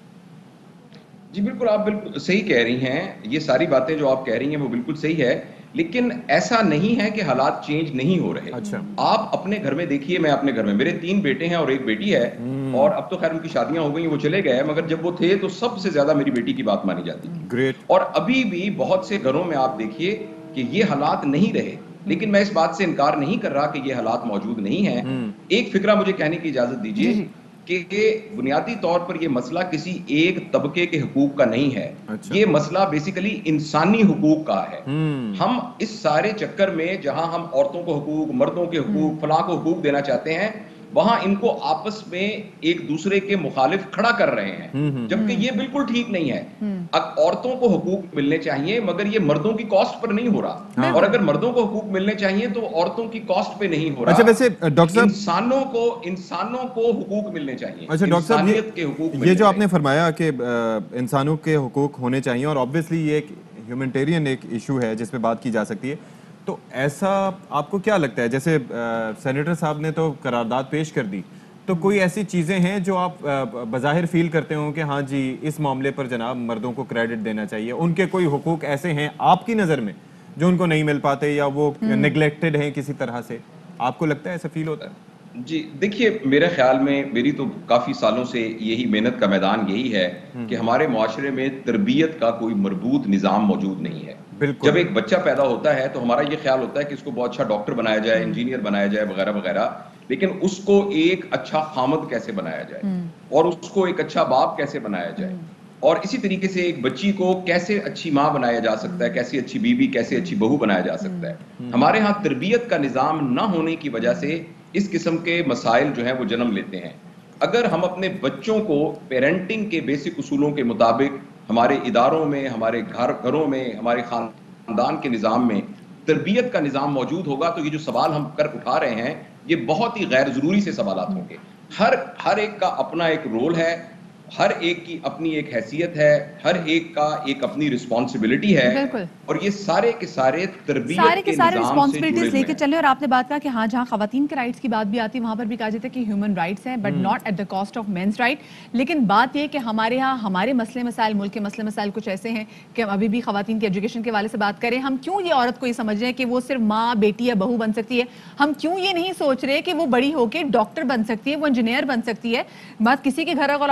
جی بالکل, آپ بالکل صحیح کہہ رہی ہیں. یہ ساری باتیں جو آپ کہہ رہی ہیں وہ بالکل صحیح ہے, لیکن ایسا نہیں ہے کہ حالات چینج نہیں ہو رہے. آپ اپنے گھر میں دیکھیے, میں اپنے گھر میں, میرے تین بیٹے ہیں اور ایک بیٹی ہے, اور اب تو خیر ان کی شادیاں ہو گئی, وہ چلے گئے, مگر جب وہ تھے تو سب سے زیادہ میری بیٹی کی بات مانی جاتی تھی. اور ابھی بھی بہت سے گھروں میں آپ دیکھیے کہ یہ حالات نہیں رہے. لیکن میں اس بات سے انکار نہیں کر رہا کہ یہ حالات موجود نہیں ہیں. ایک فکرہ مجھے کہنے کی اجازت دیجیے کہ بنیادی طور پر یہ مسئلہ کسی ایک طبقے کے حقوق کا نہیں ہے. یہ مسئلہ بیسیکلی انسانی حقوق کا ہے. ہم اس سارے چکر میں جہاں ہم عورتوں کو حقوق, مردوں کے حقوق, فلاں کو حقوق دینا چاہتے ہیں, وہاں ان کو آپس میں ایک دوسرے کے مخالف کھڑا کر رہے ہیں, جبکہ یہ بالکل ٹھیک نہیں ہے. عورتوں کو حقوق ملنے چاہیے مگر یہ مردوں کی کاسٹ پر نہیں ہو رہا, اور اگر مردوں کو حقوق ملنے چاہیے تو عورتوں کی کاسٹ پہ نہیں ہو رہا. اچھا ویسے ڈاکٹر صاحب انسانوں کو انسانوں کو حقوق ملنے چاہیے. اچھا ڈاکٹر صاحب, یہ جو آپ نے فرمایا کہ انسانوں کے حقوق ہونے چاہیے, اور آبویسلی یہ ایک ہیومنٹیرین ایک ایشو ہے جس پہ بات کی جا سکتی ہے, تو ایسا آپ کو کیا لگتا ہے, جیسے سینیٹر صاحب نے تو قرارداد پیش کر دی, تو کوئی ایسی چیزیں ہیں جو آپ بظاہر فیل کرتے ہوں کہ ہاں جی اس معاملے پر جناب مردوں کو کریڈٹ دینا چاہیے, ان کے کوئی حقوق ایسے ہیں آپ کی نظر میں جو ان کو نہیں مل پاتے یا وہ نیگلیکٹڈ ہیں کسی طرح سے, آپ کو لگتا ہے ایسا فیل ہوتا ہے؟ جی دیکھیے, میرے خیال میں میری تو کافی سالوں سے یہی محنت کا میدان یہی ہے کہ ہمارے معاشرے میں تربیت کا کوئی مربوط نظام موجود نہیں ہے. جب ایک بچہ پیدا ہوتا ہے تو ہمارا یہ خیال ہوتا ہے کہ اس کو بہت اچھا ڈاکٹر بنایا جائے, انجینئر بنایا جائے وغیرہ وغیرہ, لیکن اس کو ایک اچھا خامد کیسے بنایا جائے, اور اس کو ایک اچھا باپ کیسے بنایا جائے, اور اسی طریقے سے ایک بچی کو کیسے اچھی ماں بنایا جا سکتا ہے, کیسے اچھی بیوی, کیسے اچھی بہو بنایا جا سکتا ہے. ہمارے ہاں تربیت کا نظام نہ ہونے کی وجہ سے اس قسم کے مسائل جو ہیں وہ جنم لیتے ہیں. اگر ہم اپنے بچوں کو پیرنٹنگ کے بیسک اصولوں کے مطابق ہمارے اداروں میں, ہمارے گھر گھروں میں, ہمارے خاندان کے نظام میں تربیت کا نظام موجود ہوگا, تو یہ جو سوال ہم کر اٹھا رہے ہیں یہ بہت ہی غیر ضروری سے سوالات ہوں گے. ہر ہر ایک کا اپنا ایک رول ہے, ہر ایک کی اپنی ایک حیثیت ہے, ہر ایک کا ایک اپنی رسپانسبلٹی ہے, اور یہ سارے کے سارے تربیت سارے کے سارے رسپانسبلٹیز لے کے چلے. اور آپ نے بات کہا کہ ہاں جہاں خواتین کے رائٹس کی بات بھی آتی ہے وہاں پر بھی کہا جاتا ہے کہ ہیومن رائٹس ہیں, but not at the cost of man's right. لیکن بات یہ کہ ہمارے ہاں ہمارے مسئلے مسائل, ملک کے مسئلے مسائل کچھ ایسے ہیں کہ ہم ابھی بھی خواتین کے ایجوکیشن کے حوالے سے بات کریں. ہم کیوں یہ عورت کو یہ سمجھ رہے ہیں کہ وہ صرف ماں, بیٹی یا بہو بن سکتی ہے؟ ہم کیوں یہ نہیں سوچ رہے کہ وہ بڑی ہو کے ڈاکٹر بن سکتی ہے, وہ انجینئر بن سکتی ہے؟ بات کسی کے گھر اگر اولاد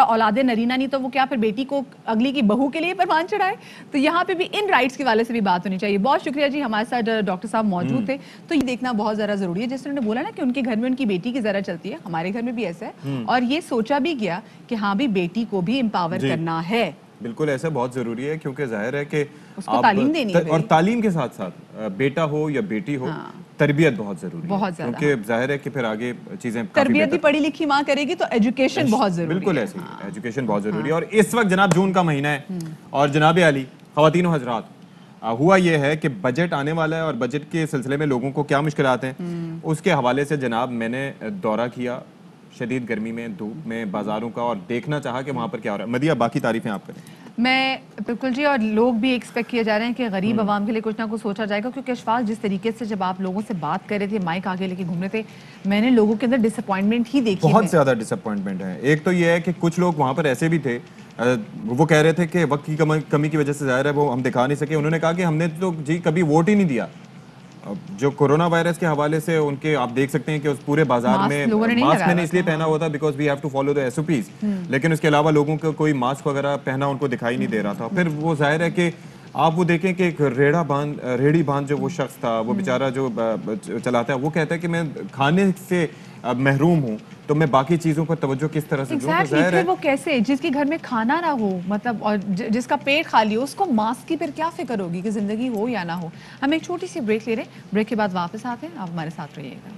والدے نرینہ نہیں تو وہ کیا پھر بیٹی کو اگلی کی بہو کے لیے پروان چڑھائے. تو یہاں پہ بھی ان رائٹس کے والے سے بھی بات ہونی چاہیے. بہت شکریہ جی, ہمارے ساتھ ڈاکٹر صاحب موجود تھے. تو یہ دیکھنا بہت ذرا ضروری ہے, جس نے بولا نا کہ ان کے گھر میں ان کی بیٹی کی ذرا چلتی ہے, ہمارے گھر میں بھی ایسا ہے, اور یہ سوچا بھی گیا کہ ہاں بھی بیٹی کو بھی امپاور کرنا ہے. بالکل ایسا بہت ضروری ہے, کیونکہ ظاہر ہے کہ اس کو تعلیم دینی ہے, اور تعلیم کے ساتھ ساتھ بیٹا ہو یا بیٹی ہو, تربیت بہت ضروری ہے, کیونکہ ظاہر ہے کہ پھر آگے چیزیں تربیت بھی پڑھی لکھی ماں کرے گی تو ایجوکیشن بہت ضروری ہے. بالکل ایسے ہی ایجوکیشن بہت ضروری ہے. اور اس وقت جناب جون کا مہینہ ہے, اور جناب علی, خواتین و حضرات, ہوا یہ ہے کہ بجٹ آنے والا ہے, اور بجٹ کے سلسلے میں لوگوں کو کیا مشکلات ہیں اس کے حوالے سے جناب میں نے دورہ کیا شدید گرمی میں, دھوپ میں, بازاروں کا, اور دیکھنا چاہا کہ وہاں پر کیا ہو رہا ہے. مدیہ باقی تعریفیں آپ کریں. میں بالکل جی, اور لوگ بھی ایکسپیکٹ کیے جا رہے ہیں کہ غریب عوام کے لیے کچھ نہ کچھ سوچا جائے گا, کیونکہ اشفاق جس طریقے سے جب آپ لوگوں سے بات کر رہے تھے, مائک آگے لے کے گھوم رہے تھے, میں نے لوگوں کے اندر ڈس اپوائنٹمنٹ ہی دیکھی. بہت زیادہ ڈس اپوائنٹمنٹ ہے. ایک تو یہ ہے کہ کچھ لوگ وہاں پر ایسے بھی تھے, وہ کہہ رہے تھے کہ وقت کی کمی کی وجہ سے ظاہر ہے وہ ہم دکھا نہیں سکے. انہوں نے کہا کہ ہم نے تو جی کبھی ووٹ ہی نہیں دیا. جو کورونا وائرس کے حوالے سے ان کے آپ دیکھ سکتے ہیں کہ اس پورے بازار میں ماسک میں نے اس لیے پہنا ہوا تھا because we have to follow the S O Ps, لیکن اس کے علاوہ لوگوں کو کوئی ماسک وغیرہ پہنا ان کو دکھائی نہیں دے رہا تھا. پھر وہ ظاہر ہے کہ آپ وہ دیکھیں کہ ایک ریڑھا باندھ ریڑھی باندھ جو وہ شخص تھا, وہ بیچارہ جو چلاتا ہے, وہ کہتا ہے کہ میں کھانے سے محروم ہوں تو میں باقی چیزوں پر توجہ کس طرح سے دوں. ظاہر ہے وہ کیسے, جس کے گھر میں کھانا نہ ہو, مطلب, اور جس کا پیٹ خالی ہو, اس کو ماسک کی پھر کیا فکر ہوگی کہ زندگی ہو یا نہ ہو. ہم ایک چھوٹی سی بریک لے رہے ہیں, بریک کے بعد واپس آتے ہیں, آپ ہمارے ساتھ رہیے گا.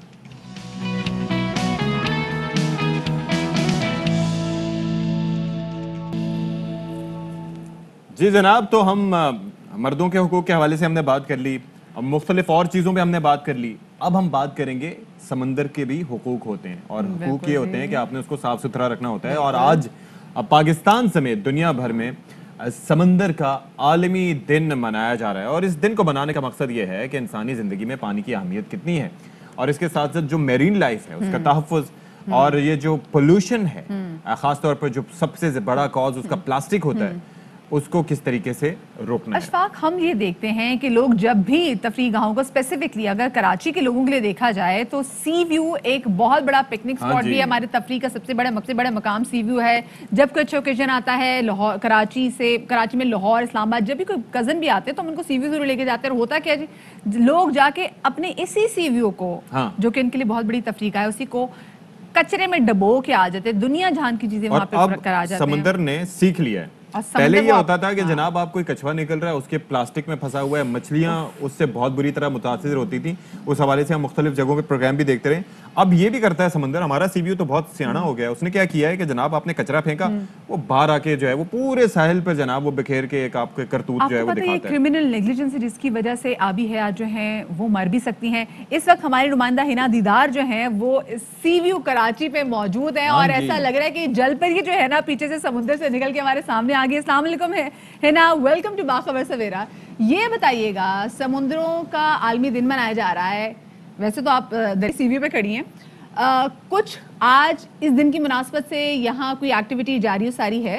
جی جناب, تو ہم مردوں کے حقوق کے حوالے سے ہم نے بات کر لی, مختلف اور چیزوں پہ ہم نے بات کر لی. اب ہم بات کریں گے سمندر کے بھی حقوق ہوتے ہیں, اور حقوق یہ ہوتے ہیں کہ آپ نے اس کو صاف ستھرا رکھنا ہوتا ہے. اور آج پاکستان سمیت دنیا بھر میں سمندر کا عالمی دن منایا جا رہا ہے, اور اس دن کو منانے کا مقصد یہ ہے کہ انسانی زندگی میں پانی کی اہمیت کتنی ہے, اور اس کے ساتھ ساتھ جو میرین لائف ہے اس کا تحفظ, اور یہ جو پولوشن ہے خاص طور پر جو سب سے بڑا کاز اس کا پلاسٹک ہوتا ہے, اس کو کس طریقے سے روکنا ہے. اشفاق, ہم یہ دیکھتے ہیں کہ لوگ جب بھی تفریح گاہوں کو اسپیسیفکلی اگر کراچی کے لوگوں کے لیے دیکھا جائے تو سی ویو ایک بہت بڑا پکنک اسپاٹ بھی ہے. ہمارے تفریح کا سب سے بڑا سب سے بڑا مقام سی ویو ہے. جب کوئی اچھا اوکیزن آتا ہے لاہور, کراچی سے, کراچی میں لاہور, اسلام آباد, جب بھی کوئی کزن بھی آتے ہیں تو ہم ان کو سی ویو ضرور لے کے جاتے ہیں. اور ہوتا کیا جی, لوگ جا کے اپنے اسی سی ویو کو, جو کہ ان کے لیے بہت بڑی تفریح کا ہے, اسی کو کچرے میں ڈبو کے آ جاتے ہیں. دنیا جہان کی چیزیں وہاں پہ کرا جاتے ہیں. سمندر نے سیکھ لیا ہے. پہلے یہ ہوتا تھا کہ جناب آپ کوئی کچھوا نکل رہا ہے, اس کے پلاسٹک میں پھنسا ہوا ہے, مچھلیاں اس سے بہت بری طرح متاثر ہوتی تھیں. اس حوالے سے ہم مختلف جگہوں پہ پروگرام بھی دیکھتے رہے. اب یہ بھی کرتا ہے سمندر. ہمارا سی ویو تو بہت سیانا ہو گیا ہے. اس نے کیا کیا ہے کہ جناب آپ نے کچرا پھینکا, وہ باہر آ کے جو ہے وہ پورے ساحل پر جناب وہ بکھیر کے ایک آپ کے کرتوت جو ہے وہ دکھاتا ہے. کرمنل نیگلیجنس ہے جس کی وجہ سے آبی حیات جو ہیں وہ مر بھی سکتی ہیں. اس وقت ہماری نمائندہ ہنا دیدار جو ہیں وہ سی ویو کراچی پہ موجود ہیں, اور ایسا لگ رہا ہے کہ جل پر ہی جو ہے نا پیچھے سے سمندر سے نکل کے ہمارے سامنے آ گئی. السلام علیکم ہنا, ویلکم ٹو باخبر سویرا. یہ بتائیے گا, سمندروں کا عالمی دن منایا جا رہا ہے, ویسے تو آپ سی وی پہ کھڑی ہیں, کچھ آج اس دن کی مناسبت سے یہاں کوئی ایکٹیویٹی جاری و ساری ہے؟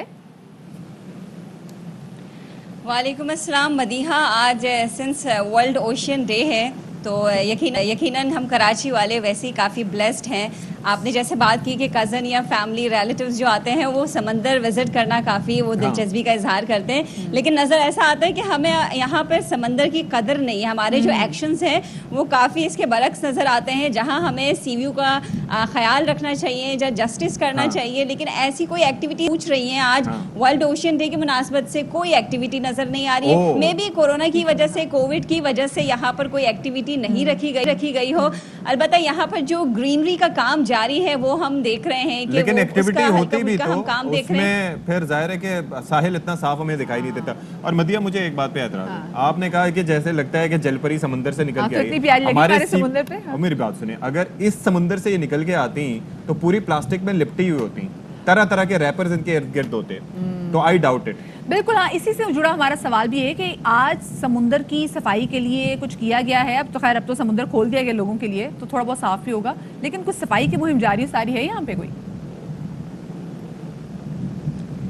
وعلیکم السلام مدیحہ, آج سنس ورلڈ اوشین ڈے ہے تو یقیناً ہم کراچی والے ویسے ہی کافی بلیسڈ ہیں. آپ نے جیسے بات کی کہ کزن یا فیملی ریلیٹیوز جو آتے ہیں وہ سمندر وزٹ کرنا کافی وہ دلچسپی کا اظہار کرتے ہیں, لیکن نظر ایسا آتا ہے کہ ہمیں یہاں پر سمندر کی قدر نہیں ہے. ہمارے جو ایکشنز ہیں وہ کافی اس کے برعکس نظر آتے ہیں. جہاں ہمیں سی ویو کا خیال رکھنا چاہیے یا جسٹس کرنا چاہیے, لیکن ایسی کوئی ایکٹیویٹی پوچھ رہی ہیں آج ورلڈ اوشین ڈے کی مناسبت سے کوئی ایکٹیویٹی نظر نہیں آ رہی ہے. مے بی کورونا کی وجہ سے, کووڈ کی وجہ سے یہاں پر کوئی ایکٹیویٹی نہیں رکھی گئی رکھی گئی ہو. البتہ یہاں پر جو گرینری کا کام جاری ہے وہ ہم دیکھ رہے ہیں کہ لیکن ایکٹیویٹی ہوتی بھی تو اس میں پھر ظاہر ہے کہ ساحل اتنا صاف ہمیں دکھائی نہیں دیتا. اور مدیہ مجھے ایک بات پہ اعتراض ہے, آپ نے کہا کہ جیسے لگتا ہے کہ جل پری سمندر سے نکل کے آئی. ہمارے سمندر پہ میری بات سنیں, اگر اس سمندر سے یہ نکل کے آتی تو پوری پلاسٹک میں لپٹی ہوئی ہوتی, طرح طرح کے ریپرز ان کے ارد گرد ہوتے, تو آئی ڈاؤٹ اٹ. بالکل ہاں, اسی سے جڑا ہمارا سوال بھی ہے کہ آج سمندر کی صفائی کے لیے کچھ کیا گیا ہے. اب تو خیر اب تو سمندر کھول دیا گیا لوگوں کے لیے تو تھوڑا بہت صاف بھی ہوگا, لیکن کچھ صفائی کی مہم جاری ساری ہے یہاں پہ کوئی؟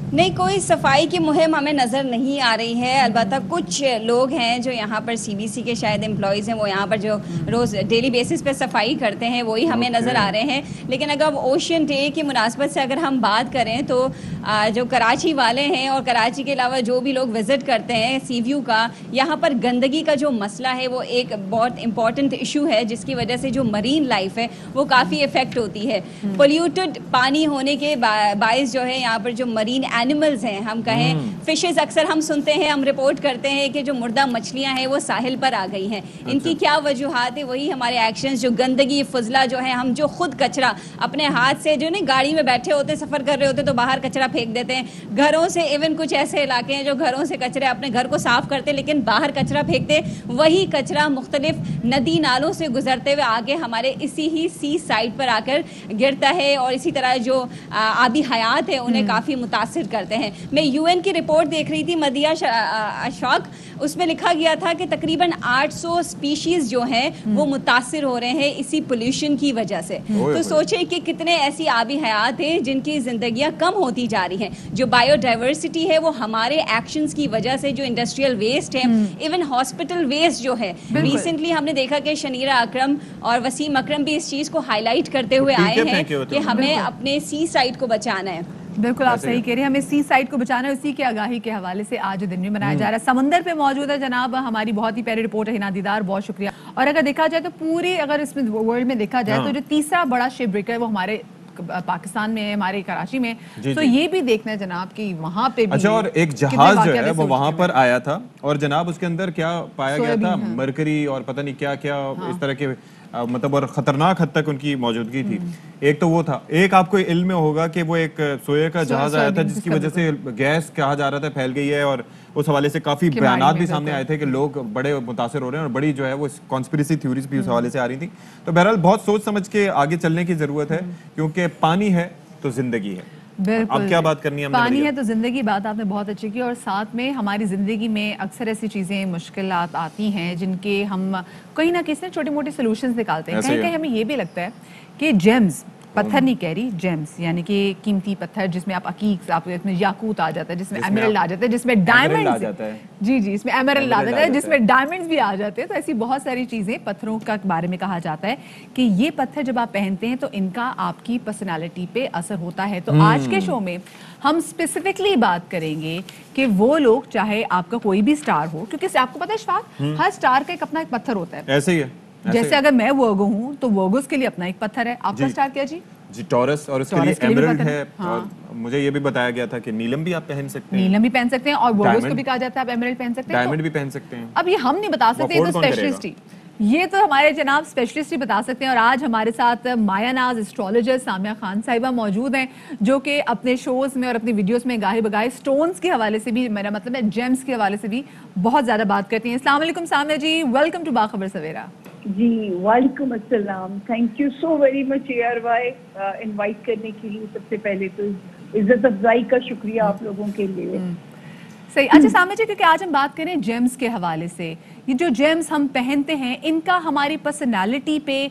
نہیں کوئی صفائی کی مہم ہمیں نظر نہیں آ رہی ہے. البتہ کچھ لوگ ہیں جو یہاں پر سی بی سی کے شاید امپلائیز ہیں, وہ یہاں پر جو روز ڈیلی بیسس پہ صفائی کرتے ہیں وہی ہمیں نظر آ رہے ہیں. لیکن اگر اوشین ڈے کی مناسبت سے اگر ہم بات کریں تو جو کراچی والے ہیں اور کراچی کے علاوہ جو بھی لوگ وزٹ کرتے ہیں سی ویو کا, یہاں پر گندگی کا جو مسئلہ ہے وہ ایک بہت امپورٹنٹ ایشو ہے, جس کی وجہ سے جو مرین لائف ہے وہ کافی افیکٹ ہوتی ہے. پولیوٹڈ پانی ہونے کے باعث جو ہے یہاں پر جو مرین اینیملز ہیں, ہم کہیں فشز, اکثر ہم سنتے ہیں, ہم رپورٹ کرتے ہیں کہ جو مردہ مچھلیاں ہیں وہ ساحل پر آ گئی ہیں. ان کی کیا وجوہات ہے؟ وہی ہمارے ایکشنز, جو گندگی فضلہ جو ہے, ہم جو خود کچرا اپنے ہاتھ سے, جو نہیں گاڑی میں بیٹھے ہوتے سفر کر رہے ہوتے تو باہر کچرا پھینک دیتے ہیں, گھروں سے, ایون کچھ ایسے علاقے ہیں جو گھروں سے کچرے اپنے گھر کو صاف کرتے لیکن باہر کچرا پھینکتے, وہی کچرا مختلف ندی نالوں سے گزرتے ہوئے آگے ہمارے اسی ہی سی سائٹ پر آ کر گرتا ہے, اور اسی طرح جو آبی حیات ہے انہیں کافی متاثر کرتے ہیں. میں یو این کی رپورٹ دیکھ رہی تھی مدیہ اشفاق, اس میں لکھا گیا تھا کہ تقریباً آٹھ سو سپیشیز جو ہیں وہ متاثر ہو رہے ہیں اسی پولیوشن کی وجہ سے. تو سوچیں کہ کتنے ایسی آبی حیات ہیں جن کی زندگیاں کم ہوتی جا رہی ہیں. جو بایو ڈائیورسٹی ہے وہ ہمارے ایکشنز کی وجہ سے, جو انڈسٹریل ویسٹ ہے, ایون ہاسپٹل ویسٹ جو ہے, ریسنٹلی ہم نے دیکھا کہ شنیرہ اکرم اور وسیم اکرم بھی اس چیز کو ہائی لائٹ کرتے ہوئے آئے ہیں کہ ہمیں اپنے سی سائٹ کو بچانا ہے. بالکل آپ صحیح کہہ رہے ہیں, ہمیں سی سائٹ کو بچانا ہے. اسی کے آگاہی کے حوالے سے آج دن میں منایا جا رہا ہے. سمندر پہ موجود ہے جناب ہماری بہت ہی پیاری رپورٹ ہے ہنا دیدار, بہت شکریہ. اور اگر دیکھا جائے تو پوری, اگر اس میں ورلڈ میں دیکھا جائے تو جو تیسرا بڑا شپ بریکر ہے وہ ہمارے پاکستان میں ہے, ہمارے کراچی میں. تو یہ بھی دیکھنا ہے جناب کہ وہاں پہ بھی, اچھا, اور ایک جہاز جو ہے وہ وہاں پر آیا تھا اور جناب اس کے اندر کیا پایا گیا تھا, مرکری اور پتہ نہیں کیا کیا اس طرح کے, مطلب اور خطرناک حد تک ان کی موجودگی تھی. ایک تو وہ تھا, ایک آپ کو علم میں ہوگا کہ وہ ایک سوئے کا جہاز آیا تھا جس کی وجہ سے گیس کہا جا رہا تھا پھیل گئی ہے, اور اس حوالے سے کافی بیانات بھی سامنے آئے تھے کہ لوگ بڑے متاثر ہو رہے ہیں, اور بڑی جو ہے وہ کانسپریسی تھیوریز بھی اس حوالے سے آ رہی تھیں. تو بہرحال بہت سوچ سمجھ کے آگے چلنے کی ضرورت ہے, کیونکہ پانی ہے تو زندگی ہے. بالکل, اب کیا بات کرنی ہے, پانی ہے تو زندگی, بات آپ نے بہت اچھی کی. اور ساتھ میں ہماری زندگی میں اکثر ایسی چیزیں, مشکلات آتی ہیں جن کے ہم کہیں نہ کہیں چھوٹی موٹی سولوشنز نکالتے ہیں. کہیں کہیں ہمیں یہ بھی لگتا ہے کہ جیمز, پتھر نہیں کہہ رہی, جیمز یعنی کہ قیمتی پتھر, جس میں آپ عقیق, آپ اس میں یاقوت آ جاتا ہے, جس میں ایمرلڈ آ جاتا ہے, جس میں ڈائمنڈز, جی جی اس میں ایمرلڈ آ جاتا ہے, جس میں ڈائمنڈز بھی آ جاتے ہیں. تو ایسی بہت ساری چیزیں پتھروں کا بارے میں کہا جاتا ہے کہ یہ پتھر جب آپ پہنتے ہیں تو ان کا آپ کی پرسنالٹی پہ اثر ہوتا ہے. تو آج کے شو میں ہم اسپیسیفکلی بات کریں گے کہ وہ لوگ, چاہے آپ کا کوئی بھی سٹار ہو, کیونکہ آپ کو پتہ ہے اشفاق, ہر سٹار کا ایک اپنا ایک پتھر ہوتا ہے. ایسے ہی ہے, جیسے اگر میں ورگو ہوں تو ورگوس کے لیے اپنا ایک پتھر ہے. آپ کا سٹار کیا جی؟ جی ٹورس, اور اس کے لیے ایمرلڈ ہے. اور مجھے یہ بھی بتایا گیا تھا کہ نیلم بھی آپ پہن سکتے ہیں, نیلم بھی پہن سکتے ہیں, اور ورگوس کو بھی کہا جاتا ہے آپ ایمرلڈ پہن سکتے ہیں, ڈائمنڈ بھی پہن سکتے ہیں. اب یہ ہم نہیں بتا سکتے, یہ تو اسپیشلسٹ ہی, یہ تو ہمارے جناب اسپیشلسٹ ہی بتا سکتے ہیں. اور آج ہمارے ساتھ مایا ناز اسٹرالوجر سامیہ خان صاحبہ موجود ہیں, جو کہ اپنے شوز میں اور اپنی ویڈیوز میں گاہے بگاہے سٹونز کے حوالے سے بھی, میرا مطلب ہے جیمز کے حوالے سے بھی بہت زیادہ بات کرتی ہیں. السلام علیکم سامیہ جی, ویلکم ٹو باخبر سویرا. جی وعلیکم السلام, thank you so very much A R Y invite کرنے کے لیے. سب سے پہلے تو عزت افزائی کا شکریہ آپ لوگوں کے لیے. صحیح. اچھا سامیہ جی, کیونکہ آج ہم بات کریں جیمز کے حوالے سے, یہ جو جیمز ہم پہنتے ہیں ان کا ہماری پرسنالٹی پہ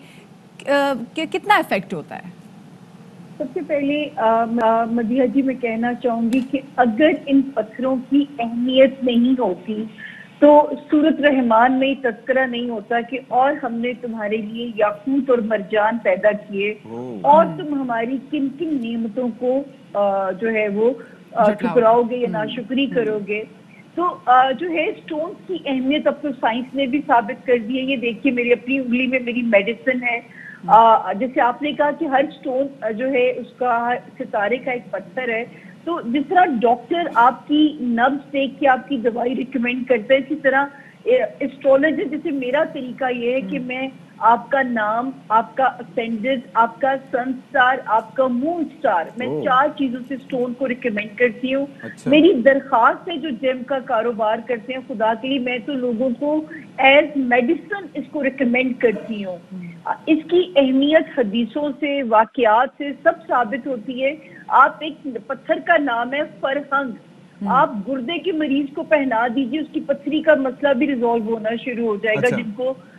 کتنا افیکٹ ہوتا ہے؟ سب سے پہلے مدیحہ جی میں کہنا چاہوں گی کہ اگر ان پتھروں کی اہمیت نہیں ہوتی تو سورت رحمان میں تذکرہ نہیں ہوتا کہ اور ہم نے تمہارے لیے یاقوت اور مرجان پیدا کیے, اور تم ہماری کن کن نعمتوں کو جو ہے وہ ٹھکراؤ گے یا ناشکری کرو گے. تو جو ہے سٹونز کی اہمیت اب تو سائنس نے بھی ثابت کر دی ہے. یہ دیکھیے میری اپنی انگلی میں میری میڈیسن ہے. جیسے آپ نے کہا کہ ہر سٹون جو ہے اس کا ستارے کا ایک پتھر ہے, تو جس طرح ڈاکٹر آپ کی نبض دیکھ کے آپ کی دوائی ریکمینڈ کرتا ہے, اسی طرح اسٹرالوجر, جیسے میرا طریقہ یہ ہے کہ میں آپ کا نام, آپ کا اسینڈنٹ, آپ کا سن سٹار, آپ کا مون سٹار, میں چار چیزوں سے سٹون کو ریکمینڈ کرتی ہوں. میری درخواست ہے جو جیم کا کاروبار کرتے ہیں, خدا کے لیے میں تو لوگوں کو ایز میڈیسن اس کو ریکمینڈ کرتی ہوں. اس کی اہمیت حدیثوں سے, واقعات سے سب ثابت ہوتی ہے. آپ ایک پتھر کا نام ہے فرہنگ, آپ گردے کے مریض کو پہنا دیجیے, اس کی پتھری کا مسئلہ بھی ریزالو ہونا شروع ہو جائے گا. جن کو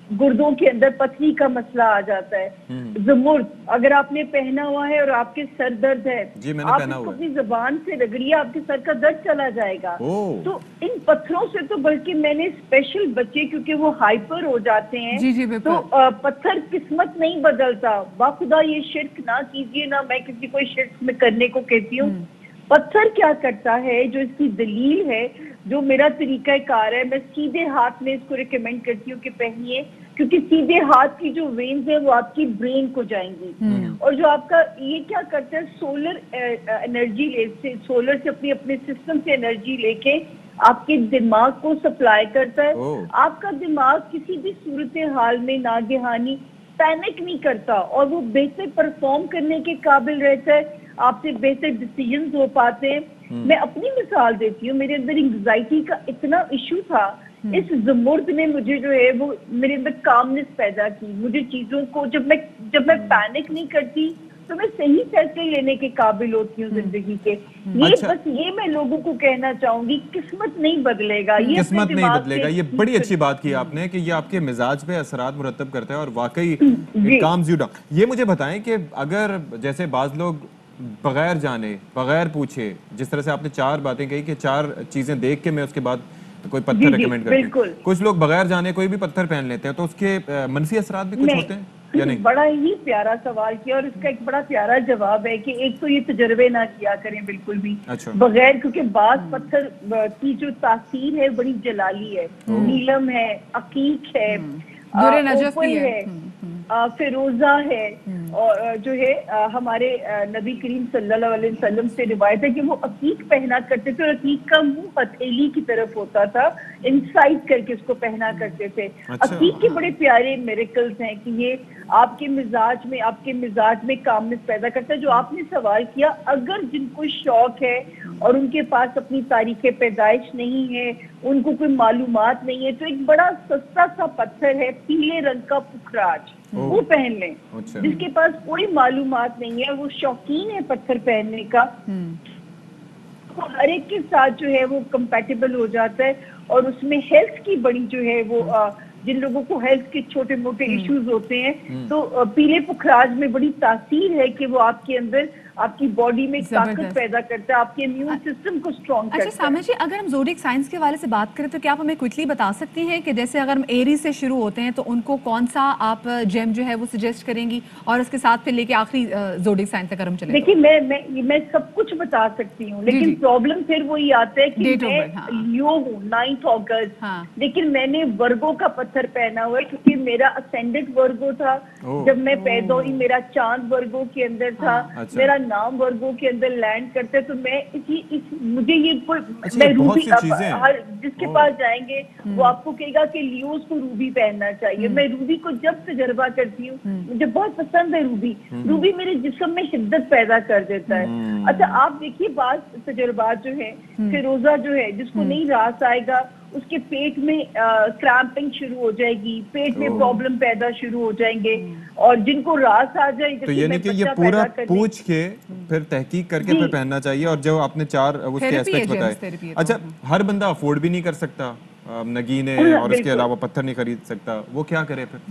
गुर्दों के अंदर पथरी का मसला आ जाता है। ज़मुर्द अगर आपने पहना हुआ है और आपके सर दर्द है, जी, मैंने आप पहना इसको हुआ है। अपनी जुबान से रगड़िए, आपके सर का दर्द चला जाएगा। ओह। तो इन पत्थरों से तो बल्कि मैंने स्पेशल बच्चे क्योंकि वो हाइपर हो जाते हैं, जी, जी, तो बिल्कुल। अ, पत्थर किस्मत नहीं बदलता। बाखुदा ये शिर्क ना कीजिए, ना मैं किसी को शिर्क में करने को कहती हूँ। पत्थर क्या करता है, जो इसकी दलील है, जो मेरा तरीका कार है, मैं सीधे हाथ में इसको रिकमेंड करती हूँ कि पहनिए, क्योंकि सीधे हाथ की जो वेन्स है वो आपकी ब्रेन को जाएंगी। और जो आपका ये क्या करता है, सोलर एनर्जी ले से सोलर से अपनी अपने सिस्टम से एनर्जी लेके आपके दिमाग को सप्लाई करता है। आपका दिमाग किसी भी सूरत हाल में नागहानी पैनिक नहीं करता और वो बेहतर परफॉर्म करने के काबिल रहता है, आपसे बेहतर डिसीजंस हो पाते हैं। मैं अपनी मिसाल देती हूँ, मेरे अंदर एंग्जाइटी का इतना इशू था, इस ज़मुर्द ने मुझे जो है वो मेरे अंदर कामनेस पैदा की। मुझे चीजों को जब मैं जब मैं पैनिक नहीं करती तो मैं सही फैसले लेने के काबिल होती हूँ जिंदगी के। ये अच्छा। बस ये मैं लोगों को कहना चाहूंगी, किस्मत नहीं बदलेगा, ये किस्मत अपने नहीं दिमाग बदलेगा। से- ये बड़ी अच्छी बात की आपने कि ये आपके मिजाज पे असरात मुरतब करता है और वाकई इट काम्स यू डाउन। ये मुझे बताएं कि अगर जैसे बाज लोग बगैर जाने बगैर पूछे, जिस तरह से आपने चार बातें कही कि चार चीजें देख के मैं उसके बाद कोई जी, पत्थर जी, रिकमेंड करती बिल्कुल। हूँ, कुछ लोग बगैर जाने कोई भी पत्थर पहन लेते हैं, तो उसके अ, मनफी असरात भी कुछ नहीं। होते हैं या नहीं? बड़ा ही प्यारा सवाल किया और इसका एक बड़ा प्यारा जवाब है कि एक तो ये तजर्बे ना किया करें बिल्कुल भी अच्छा। बगैर, क्योंकि बाज पत्थर अ, की जो तासीर है बड़ी जलाली है। नीलम है, अकीक है, अ, दुर्रे नजफ ओपल भी है। है, अ, फिरोजा है, और अ, जो है अ, हमारे अ, नबी करीम सल्लल्लाहु अलैहि वसल्लम से रिवायत है कि वो अकीक पहना करते थे और अकीक का मुंह हथेली की तरफ होता था, इनसाइड करके उसको पहना करते थे। अच्छा। अकीक के बड़े प्यारे मिरेकल्स हैं कि ये आपके मिजाज में आपके मिजाज में कामनेस पैदा करता है। जो आपने सवाल किया, अगर जिनको शौक है और उनके पास अपनी तारीख पैदाइश नहीं है, उनको कोई मालूमात नहीं है, तो एक बड़ा सस्ता सा पत्थर है पीले रंग का पुखराज, वो पहन लें। अच्छा। जिसके पास कोई मालूमात नहीं है, वो शौकीन है पत्थर पहनने का, वो हर एक के साथ जो है वो कंपैटिबल हो जाता है। और उसमें हेल्थ की बड़ी जो है वो आ, जिन लोगों को हेल्थ के छोटे मोटे इश्यूज होते हैं, तो आ, पीले पुखराज में बड़ी तासीर है कि वो आपके अंदर आपकी बॉडी में ताकत जबरदस्त। पैदा करता है, आपके इम्यून सिस्टम को स्ट्रॉन्ग अच्छा करता है। सामा जी, अगर हम ज़ोडिक साइंस के वाले से बात करें तो क्या आप हमें क्विकली बता सकती हैं कि जैसे अगर हम एरी से शुरू होते हैं तो उनको कौन सा आप जेम जो है वो सजेस्ट करेंगी, और उसके साथ फिर लेके आखिरी ज़ोडिक साइंस तक हम चले? देखिए मैं मैं मैं सब कुछ बता सकती हूँ, लेकिन प्रॉब्लम फिर वही आता है कि Date of मैं birth, हाँ। लियो हूँ नाइन्थ अगस्त, लेकिन मैंने वर्गो का पत्थर पहना हुआ है क्योंकि मेरा असेंडेंट वर्गो था। ओह। जब मैं पैदा हुई मेरा चांद वर्गो के अंदर था, अच्छा। मेरा नाम वर्गो के अंदर लैंड करता है, तो मैं इसी इस मुझे ये कोई अच्छा, मैं ये बहुत रूबी सी अब चीजें हैं। हर जिसके ओह। पास जाएंगे वो आपको कहेगा कि लियोस को रूबी पहनना चाहिए। मैं रूबी को जब तजर्बा करती हूँ, मुझे बहुत पसंद है रूबी। रूबी मेरे जिस्म में शिद्दत पैदा कर देता है। अच्छा आप देखिए, बात तजर्बात जो है, फिरोजा जो है, जिसको नहीं रास आएगा उसके पेट में क्रैम्पिंग शुरू हो जाएगी, पेट में ओह। प्रॉब्लम पैदा शुरू हो जाएंगे, और जिनको रास आ जाए तो जैसे यानी मैं कि ये बच्चा पूरा पैदा करने- पूछ के फिर तहकीक करके जी। फिर पहनना चाहिए। और जो आपने चार उसके Therapy है, एस्पेक्ट्स gems बताए, therapy है तो। अच्छा हर बंदा अफोर्ड भी नहीं कर सकता अ, नगीने हाँ, और उसके बिल्कुल। अलावा पत्थर नहीं खरीद सकता, वो क्या करे फिर?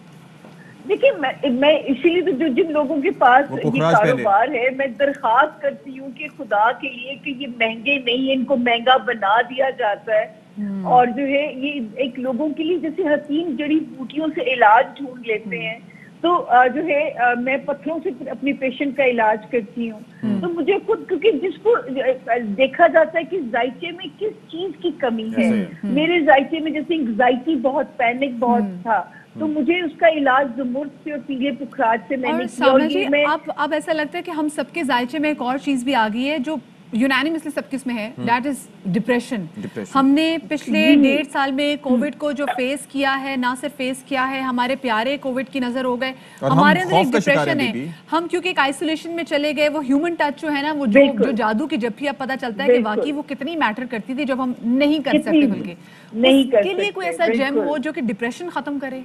देखिए मैं मैं इसीलिए तो जो जिन लोगों के पास वो ये पुखराज पहने। कारोबार है, मैं दरखास्त करती हूँ कि खुदा के लिए कि ये महंगे नहीं है, इनको महंगा बना दिया जाता है। और जो है ये एक लोगों के लिए जैसे हसीन जड़ी बूटियों से इलाज ढूंढ लेते हैं, तो अ, जो है अ, मैं पत्थरों से अपने पेशेंट का इलाज करती हूँ। तो मुझे खुद, क्योंकि जिसको अ, देखा जाता है कि जायचे में किस चीज की कमी है, मेरे जायचे में जैसे एंग्जाइटी बहुत, पैनिक बहुत था, तो मुझे उसका इलाज ज़मुर्द से और पीले पुखराज से मैंने और किया। और सामा जी, ये मैं अब अब ऐसा लगता है कि हम सबके जायचे में एक और चीज भी आ गई है जो यूनानिमसली सबके इसमें है, दैट इज डिप्रेशन। हमने पिछले जी। डेढ़ साल में कोविड को जो फेस किया है, ना सिर्फ फेस किया है, हमारे प्यारे कोविड की नजर हो गए, और हम हमारे अंदर एक खौफ का शिकार डिप्रेशन हैं है। बीबी। हम क्योंकि एक आइसोलेशन में चले गए, वो ह्यूमन टच जो है ना, वो जो बिल्कुल। जो जादू की जप्फी, अब पता चलता है कि बिल्कुल। वाकई वो कितनी मैटर करती थी जब हम नहीं कर कितनी सकते, बल्कि नहीं कर उसके लिए कोई सकते, ऐसा जेम बिल्कुल। हो जो कि डिप्रेशन खत्म करे।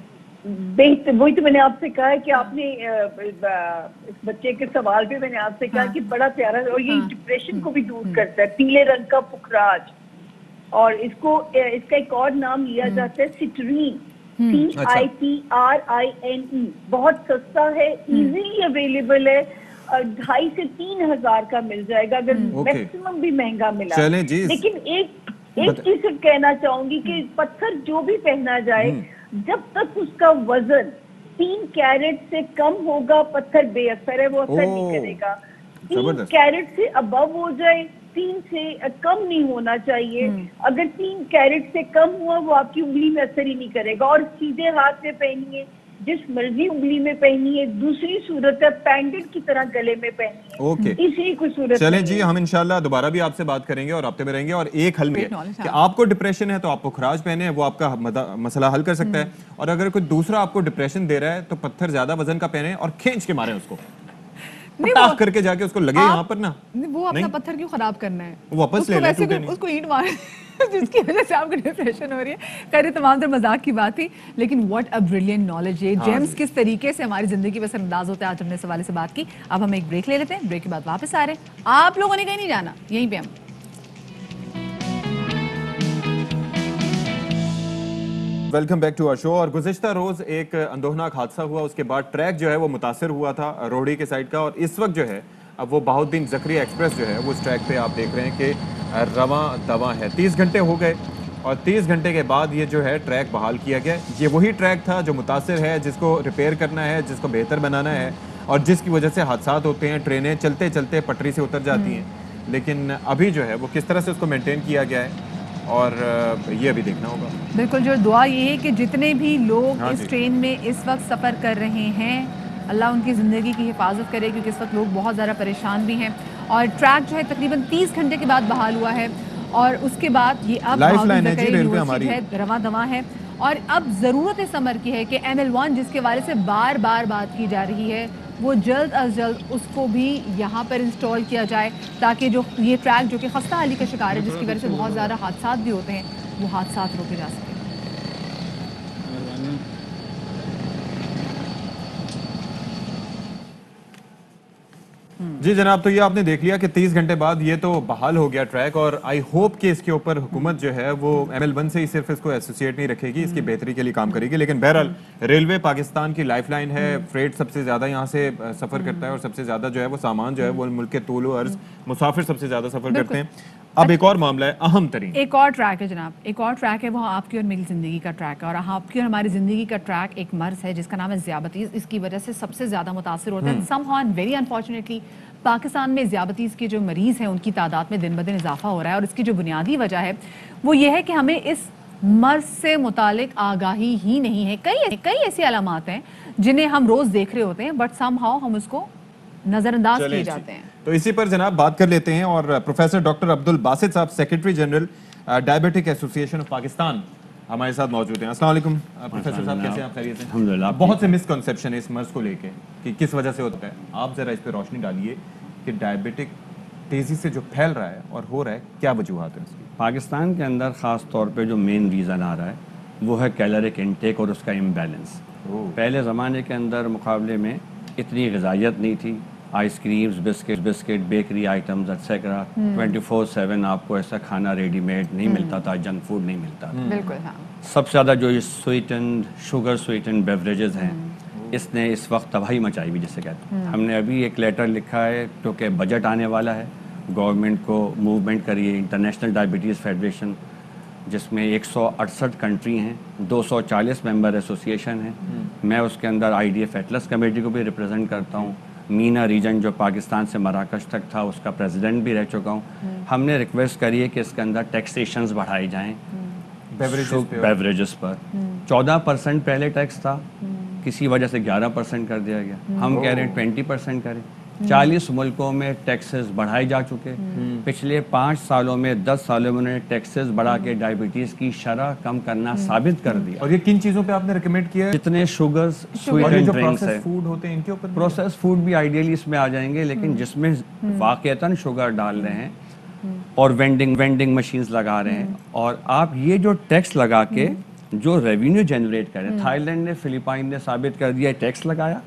बेहतर, वही तो मैंने आपसे कहा कि आपने अ, ब- इस बच्चे के सवाल पे मैंने आपसे कहा कि बड़ा प्यारा, और ये डिप्रेशन को भी दूर करता है, पीले रंग का पुखराज। और इसको अ, इसका एक और नाम लिया जाता है citrine. C I T R I N E, बहुत सस्ता है, इजीली अवेलेबल है, ढाई से तीन हजार का मिल जाएगा अगर मैक्सिमम भी महंगा मिला। लेकिन एक एक चीज कहना चाहूंगी कि पत्थर जो भी पहना जाए, जब तक उसका वजन तीन कैरेट से कम होगा पत्थर बेअसर है, वो असर नहीं करेगा। तीन कैरेट से अबव हो जाए, तीन से कम नहीं होना चाहिए। अगर तीन कैरेट से कम हुआ वो आपकी उंगली में असर ही नहीं करेगा। और सीधे हाथ में पहनिए, जिस मर्जी उंगली में पहनिए। दूसरी सूरत है पैंडेंट की तरह गले में पहनिए। ओके, तीसरी कोई सूरत चलें जी, हम इंशाल्लाह दोबारा भी आपसे बात करेंगे और आपते में रहेंगे। और एक हल में कि आपको डिप्रेशन है तो आपको खराज पहने, वो आपका मसला हल कर सकता है। और अगर कोई दूसरा आपको डिप्रेशन दे रहा है तो पत्थर ज्यादा वजन का पहने और खींच के मारे उसको, पटाख करके जाके उसको लगे यहाँ पर ना। वो अपना पत्थर क्यों खराब करना है, वो वापस ले ले, टूटे नहीं। उसको ईंट मार जिसकी वजह से आपको डिप्रेशन हो रही है। खैर तमाम तर मजाक की बात थी, लेकिन व्हाट अ ब्रिलियंट नॉलेज है। जेम्स किस तरीके से हमारी जिंदगी पर असरअंदाज होते हैं, आज हमने इस हवाले से बात की। अब हम एक ब्रेक ले लेते हैं, ब्रेक के बाद वापस आ रहे हैं। आप लोगों ने कहीं नहीं जाना, यहीं पे हम। Welcome back to our show. और गुज़िश्ता रोज एक अंदोहनाक हादसा हुआ, उसके बाद ट्रैक जो है वो मुतासर हुआ था रोहड़ी के साइड का। और इस वक्त जो है अब वो बहाउद्दीन ज़करिया एक्सप्रेस जो है वो इस ट्रैक पे आप देख रहे हैं कि रवां दवा है। तीस घंटे हो गए और तीस घंटे के बाद ये जो है ट्रैक बहाल किया गया। ये वही ट्रैक था जो मुतासर है, जिसको रिपेयर करना है, जिसको बेहतर बनाना है और जिसकी वजह से हादसात होते हैं। ट्रेनें चलते चलते पटरी से उतर जाती हैं, लेकिन अभी जो है वो किस तरह से उसको मेनटेन किया गया है और ये अभी देखना होगा। बिल्कुल, जो दुआ ये है कि जितने भी लोग हाँ इस ट्रेन में इस वक्त सफ़र कर रहे हैं, अल्लाह उनकी ज़िंदगी की हिफाजत करे, क्योंकि इस वक्त लोग बहुत ज़्यादा परेशान भी हैं। और ट्रैक जो है तकरीबन तीस घंटे के बाद बहाल हुआ है और उसके बाद ये अब यूनिवर्सिटी है, रवां दवा है। और अब ज़रूरत इस अमर की है कि एम एल वन जिसके बारे से बार बार बात की जा रही है, वो जल्द अज जल्द उसको भी यहाँ पर इंस्टॉल किया जाए, ताकि जो ये ट्रैक जो कि खस्ता हाली का शिकार है, जिसकी वजह से बहुत ज़्यादा हादसात भी होते हैं, वो हादसात रोके जा सकें। जी जनाब, तो ये आपने देख लिया कि तीस घंटे बाद ये तो बहाल हो गया ट्रैक। और आई होप कि इसके ऊपर हुकूमत जो है वो एम एल वन से ही सिर्फ इसको एसोसिएट नहीं रखेगी, इसकी बेहतरी के लिए काम करेगी। लेकिन बहरहाल रेलवे पाकिस्तान की लाइफ लाइन है, फ्रेट सबसे ज़्यादा यहाँ से सफ़र करता है और सबसे ज़्यादा जो है वो सामान जो है वो मुल्क के तूल अर्ज मुसाफिर सबसे ज़्यादा सफ़र करते हैं। अब एक और मामला है अहम तरीन, एक और ट्रैक है जनाब, एक और ट्रैक है, वो आपकी और मेरी ज़िंदगी का ट्रैक है। और आपकी और हमारी ज़िंदगी का ट्रैक एक मर्ज़ है जिसका नाम है ज़ियाबतीज़। इसकी वजह से सबसे ज़्यादा मुतासिर होते हैं somehow and very unfortunately Pakistan में ज़ियाबतीज़ के जो मरीज़ हैं उनकी तादाद में दिन ब दिन इजाफा हो रहा है। और इसकी जो बुनियादी वजह है वो ये है कि हमें इस मर्ज़ से मुतालिक आगाही ही नहीं है। कई कई ऐसी अलामात हैं जिन्हें हम रोज़ देख रहे होते हैं, बट समहाउ हम उसको नज़रअंदाज किए जाते हैं। तो इसी पर जनाब बात कर लेते हैं। और प्रोफेसर डॉक्टर अब्दुल बासित साहब, secretary general diabetic association of Pakistan, हमारे साथ मौजूद हैं। अस्सलाम वालेकुम प्रोफेसर साहब, कैसे हैं आप? खैरियत से? अल्हम्दुलिल्लाह। बहुत से मिसकंसेप्शन है इस मर्ज को लेके कि किस वजह से होता है, आप जरा इस पर रोशनी डालिए कि डायबिटिक तेजी से जो फैल रहा है और हो रहा है, क्या वजूहात है इसकी? पाकिस्तान के अंदर ख़ास तौर पे जो मेन रीज़न आ रहा है वो है कैलोरिक इनटेक और उसका इम्बैलेंस। पहले ज़माने के अंदर मुकाबले में इतनी ग़िज़ाइयत नहीं थी, ice creams, biscuit biscuit bakery items etcetera twenty four seven आपको ऐसा खाना रेडीमेड नहीं मिलता था, जंक फूड नहीं मिलता था। बिल्कुल हाँ। सबसे ज़्यादा जो स्वीटेंड शुगर स्वीटेंड बेवरेजेस हैं, इसने इस वक्त तबाही मचाई हुई जिसे कहते हैं। हमने अभी एक लेटर लिखा है क्योंकि बजट आने वाला है, गवर्नमेंट को मूवमेंट करिए इंटरनेशनल डायबिटीज़ फेडरेशन, जिसमें एक सौ अड़सठ कंट्री हैं, दो सौ चालीस मेंबर एसोसिएशन हैं। मैं उसके अंदर I D F atlas committee को भी रिप्रेजेंट करता हूँ। मीना रीजन जो पाकिस्तान से मराकश तक था उसका प्रेसिडेंट भी रह चुका हूँ। हमने रिक्वेस्ट करी है कि इसके अंदर टैक्सेशंस बढ़ाए जाएँ बेवरेजेस पर। चौदह परसेंट पहले टैक्स था, किसी वजह से ग्यारह परसेंट कर दिया गया। हम कह रहे हैं ट्वेंटी परसेंट करें। चालीस मुल्कों में टैक्सेस बढ़ाए जा चुके, पिछले पाँच सालों में दस सालों में उन्होंने टैक्सेस बढ़ा के डायबिटीज़ की शरह कम करना साबित कर दिया। और ये किन चीज़ों पे आपने रिकमेंड किया है? जितने शुगर्स, स्वीटेंड ड्रिंक्स है, फूड होते हैं, इनके ऊपर प्रोसेस फूड भी आइडियली इसमें आ जाएंगे, लेकिन जिसमें वाकईतन शुगर डाल रहे हैं और वेंडिंग वेंडिंग मशीन्स लगा रहे हैं, और आप ये जो टैक्स लगा के जो रेवेन्यू जनरेट करें, थाईलैंड ने, फिलिपाइन ने साबित कर दिया टैक्स लगाया,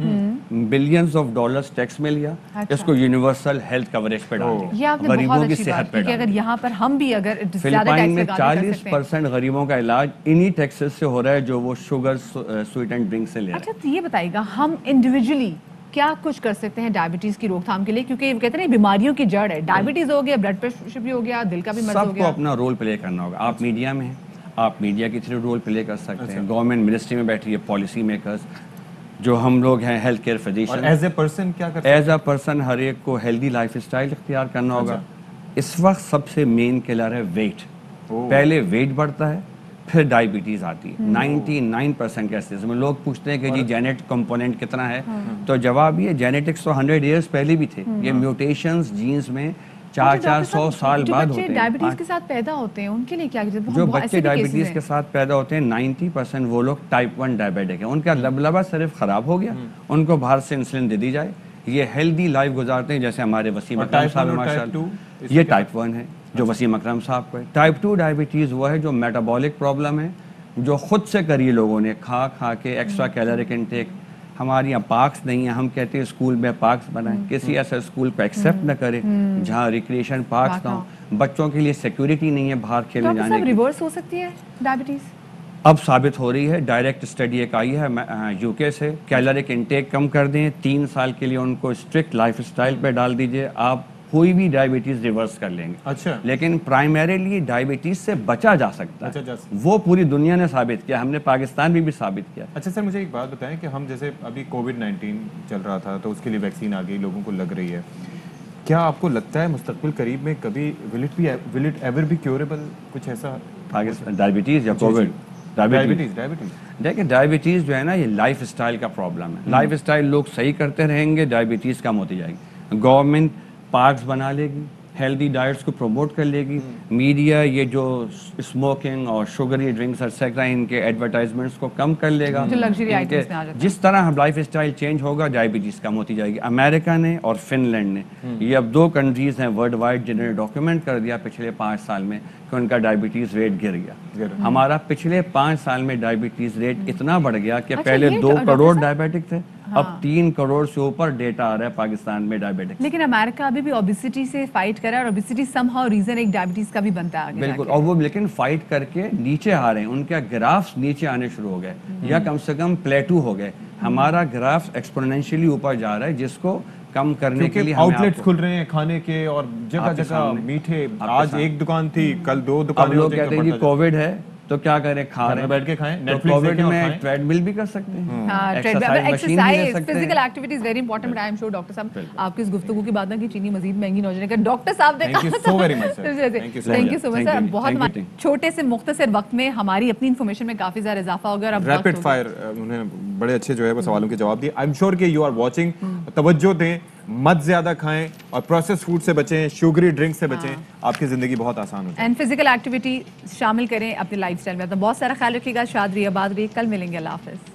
बिलियंस ऑफ डॉलर्स टैक्स मिल गया, इसको यूनिवर्सल हेल्थ कवरेज पे डाल दिया, ये आपने गरीबों बहुत की अच्छी सेहत बात पे की कि डाल अगर यहाँ पर हम भी अगर दिया। ज़्यादा फिलिपाइन टैक्स में लगा के कर चालीस सकते हैं। परसेंट गरीबों का इलाज इन्हीं टैक्सेस से हो रहा है जो वो शुगर स्वीट एंड ड्रिंक से ले रहे हैं। अच्छा, तो ये बताइएगा हम इंडिविजुअली क्या कुछ कर सकते हैं डायबिटीज की रोकथाम के लिए, क्योंकि कहते हैं बीमारियों की जड़ है, डायबिटीज हो गया, ब्लड प्रेशर भी हो गया, दिल का भी मर्ज हो सबको गया। अपना रोल प्ले करना होगा। आप मीडिया में हैं, आप मीडिया की थ्रू रोल प्ले कर सकते हैं, गवर्नमेंट मिनिस्ट्री में बैठी है पॉलिसी मेकर्स, जो हम लोग हैं health care physician, as a person क्या कर एज अ पर्सन हर एक को हेल्दी लाइफ स्टाइल इख्तियार करना होगा। इस वक्त सबसे मेन किलर है वेट। पहले वेट बढ़ता है फिर डायबिटीज आती है। निन्यानवे परसेंट केसेस में लोग पूछते हैं कि जी जेनेटिक कंपोनेंट कितना है, तो जवाब ये जेनेटिक्स तो हंड्रेड इयर्स पहले भी थे, ये म्यूटेशंस जीन्स में चार चार सौ साल बाद होते हैं। डायबिटीज के साथ पैदा होते हैं उनके लिए क्या कीजिए? जो बच्चे डायबिटीज के साथ पैदा होते हैं नब्बे परसेंट वो लोग टाइप वन डायबिटिक है, उनका लबलबा सिर्फ खराब हो गया, उनको बाहर से इंसुलिन दे दी जाए, ये हेल्दी लाइफ गुजारते हैं जैसे हमारे वसीम अकरम साहब माशाल्लाह, ये टाइप वन है जो वसीम अकरम साहब को है। टाइप टू डायबिटीज़ वो है जो मेटाबॉलिक प्रॉब्लम है, जो खुद से करी लोगों ने खा खा के एक्स्ट्रा कैलोरिक इनटेक। हमारे यहाँ पार्क्स नहीं है, हम कहते हैं स्कूल में पार्क्स बनाएं, किसी ऐसा स्कूल को एक्सेप्ट न करे जहाँ रिक्रिएशन पार्क्स ना हो, बच्चों के लिए सिक्योरिटी नहीं है बाहर खेलने जाने की। रिवर्स हो सकती है डायबिटीज? अब साबित हो रही है, डायरेक्ट स्टडी एक आई है यूके से, कैलोरिक इनटेक कम कर दें, तीन साल के लिए उनको स्ट्रिक्ट लाइफ स्टाइल पर डाल दीजिए, आप कोई भी डायबिटीज रिवर्स कर लेंगे। अच्छा, लेकिन प्राइमरीली डायबिटीज से बचा जा सकता अच्छा, है, वो पूरी दुनिया ने साबित किया, हमने पाकिस्तान में भी साबित किया। अच्छा सर, मुझे एक बात बताएं कि हम जैसे अभी कोविड नाइन्टीन चल रहा था तो उसके लिए वैक्सीन आ गई, लोगों को लग रही है, क्या आपको लगता है मुस्तकबिल करीब में कभी will it be will it ever be curable, कुछ ऐसा पाकिस्तान डायबिटीज या कोविड? डायबिटीज डायबिटीज देखिए, डायबिटीज जो है ना ये लाइफ स्टाइल का प्रॉब्लम है। लाइफ स्टाइल लोग सही करते रहेंगे, डायबिटीज कम होती जाएगी। गवर्नमेंट पार्क्स बना लेगी, हेल्दी डाइट्स को प्रमोट कर लेगी, मीडिया ये जो स्मोकिंग और शुगरी ड्रिंक्स एक्सेट्रा इनके एडवर्टाइजमेंट्स को कम कर लेगा, जो लग्जरी आइटम्स में आ जाते हैं। जिस तरह हम लाइफ स्टाइल चेंज होगा डायबिटीज़ कम होती जाएगी। अमेरिका ने और फिनलैंड ने, ये अब दो कंट्रीज़ हैं वर्ल्ड वाइड जिन्होंने डॉक्यूमेंट कर दिया पिछले पाँच साल में कि उनका डायबिटीज़ रेट गिर गया। हमारा पिछले पाँच साल में डायबिटीज़ रेट इतना बढ़ गया कि पहले दो करोड़ डायबिटिक थे, अब तीन करोड़ से ऊपर डेटा आ रहा है पाकिस्तान में डायबिटिक्स। लेकिन अमेरिका अभी भी ओबेसिटी से फाइट कर रहा है और ओबेसिटी समहाउ रीजन एक डायबिटीज का भी बनता है आगे बिल्कुल, और वो लेकिन फाइट करके नीचे आ रहे हैं, उनके ग्राफ्स नीचे आने शुरू हो गए या कम से कम प्लेटू हो गए। हमारा ग्राफ एक्सपोनेंशियली ऊपर जा रहा है, जिसको कम करने के लिए आउटलेट्स खुल रहे हैं खाने के और जगह जगह मीठे। आज एक दुकान थी, कल दो दुकान। अब लोग कहते हैं जी कोविड है तो क्या करें, खा रहे हैं, बैठ के खाएं, तो कोविड में ट्रेडमिल भी कर सकते हैं, exercise physical activity is very important, but I am sure doctor साहब आपकी इस गुफ्तगू की बात ना कि चीनी मजीद महंगी न हो जाए। डॉक्टर साहब ने thank you so very much sir, thank you so much sir. बहुत छोटे से मुख्तसर वक्त में हमारी अपनी इन्फॉर्मेशन में काफी ज्यादा इजाफा हो गया। रैपिड फायर उन्होंने बड़े अच्छे जो है वो सवालों के जवाब दिए। आई एम श्योर कि यू आर वाचिंग, तवज्जो दें, मत ज्यादा खाएं और प्रोसेस फूड से बचें, शुगरी ड्रिंक से बचें, आपकी जिंदगी बहुत आसान हो जाए। एंड फिजिकल एक्टिविटी शामिल करें अपनी लाइफस्टाइल में। तो बहुत सारा ख्याल रखिएगा। शाद रहिए, आबाद रहिए, कल मिलेंगे। अल्लाह हाफिज़।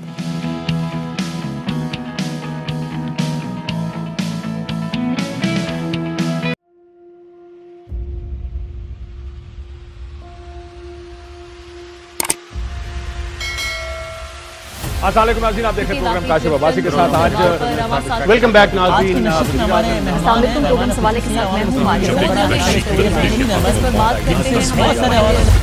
अस्सलाम वालेकुम नाज़रीन, आप देख रहे हैं प्रोग्राम काशिफ अब्बासी के साथ। आज वेलकम बैक नाज़रीन। प्रोग्राम सवाले के साथ मैं हूं मारिया।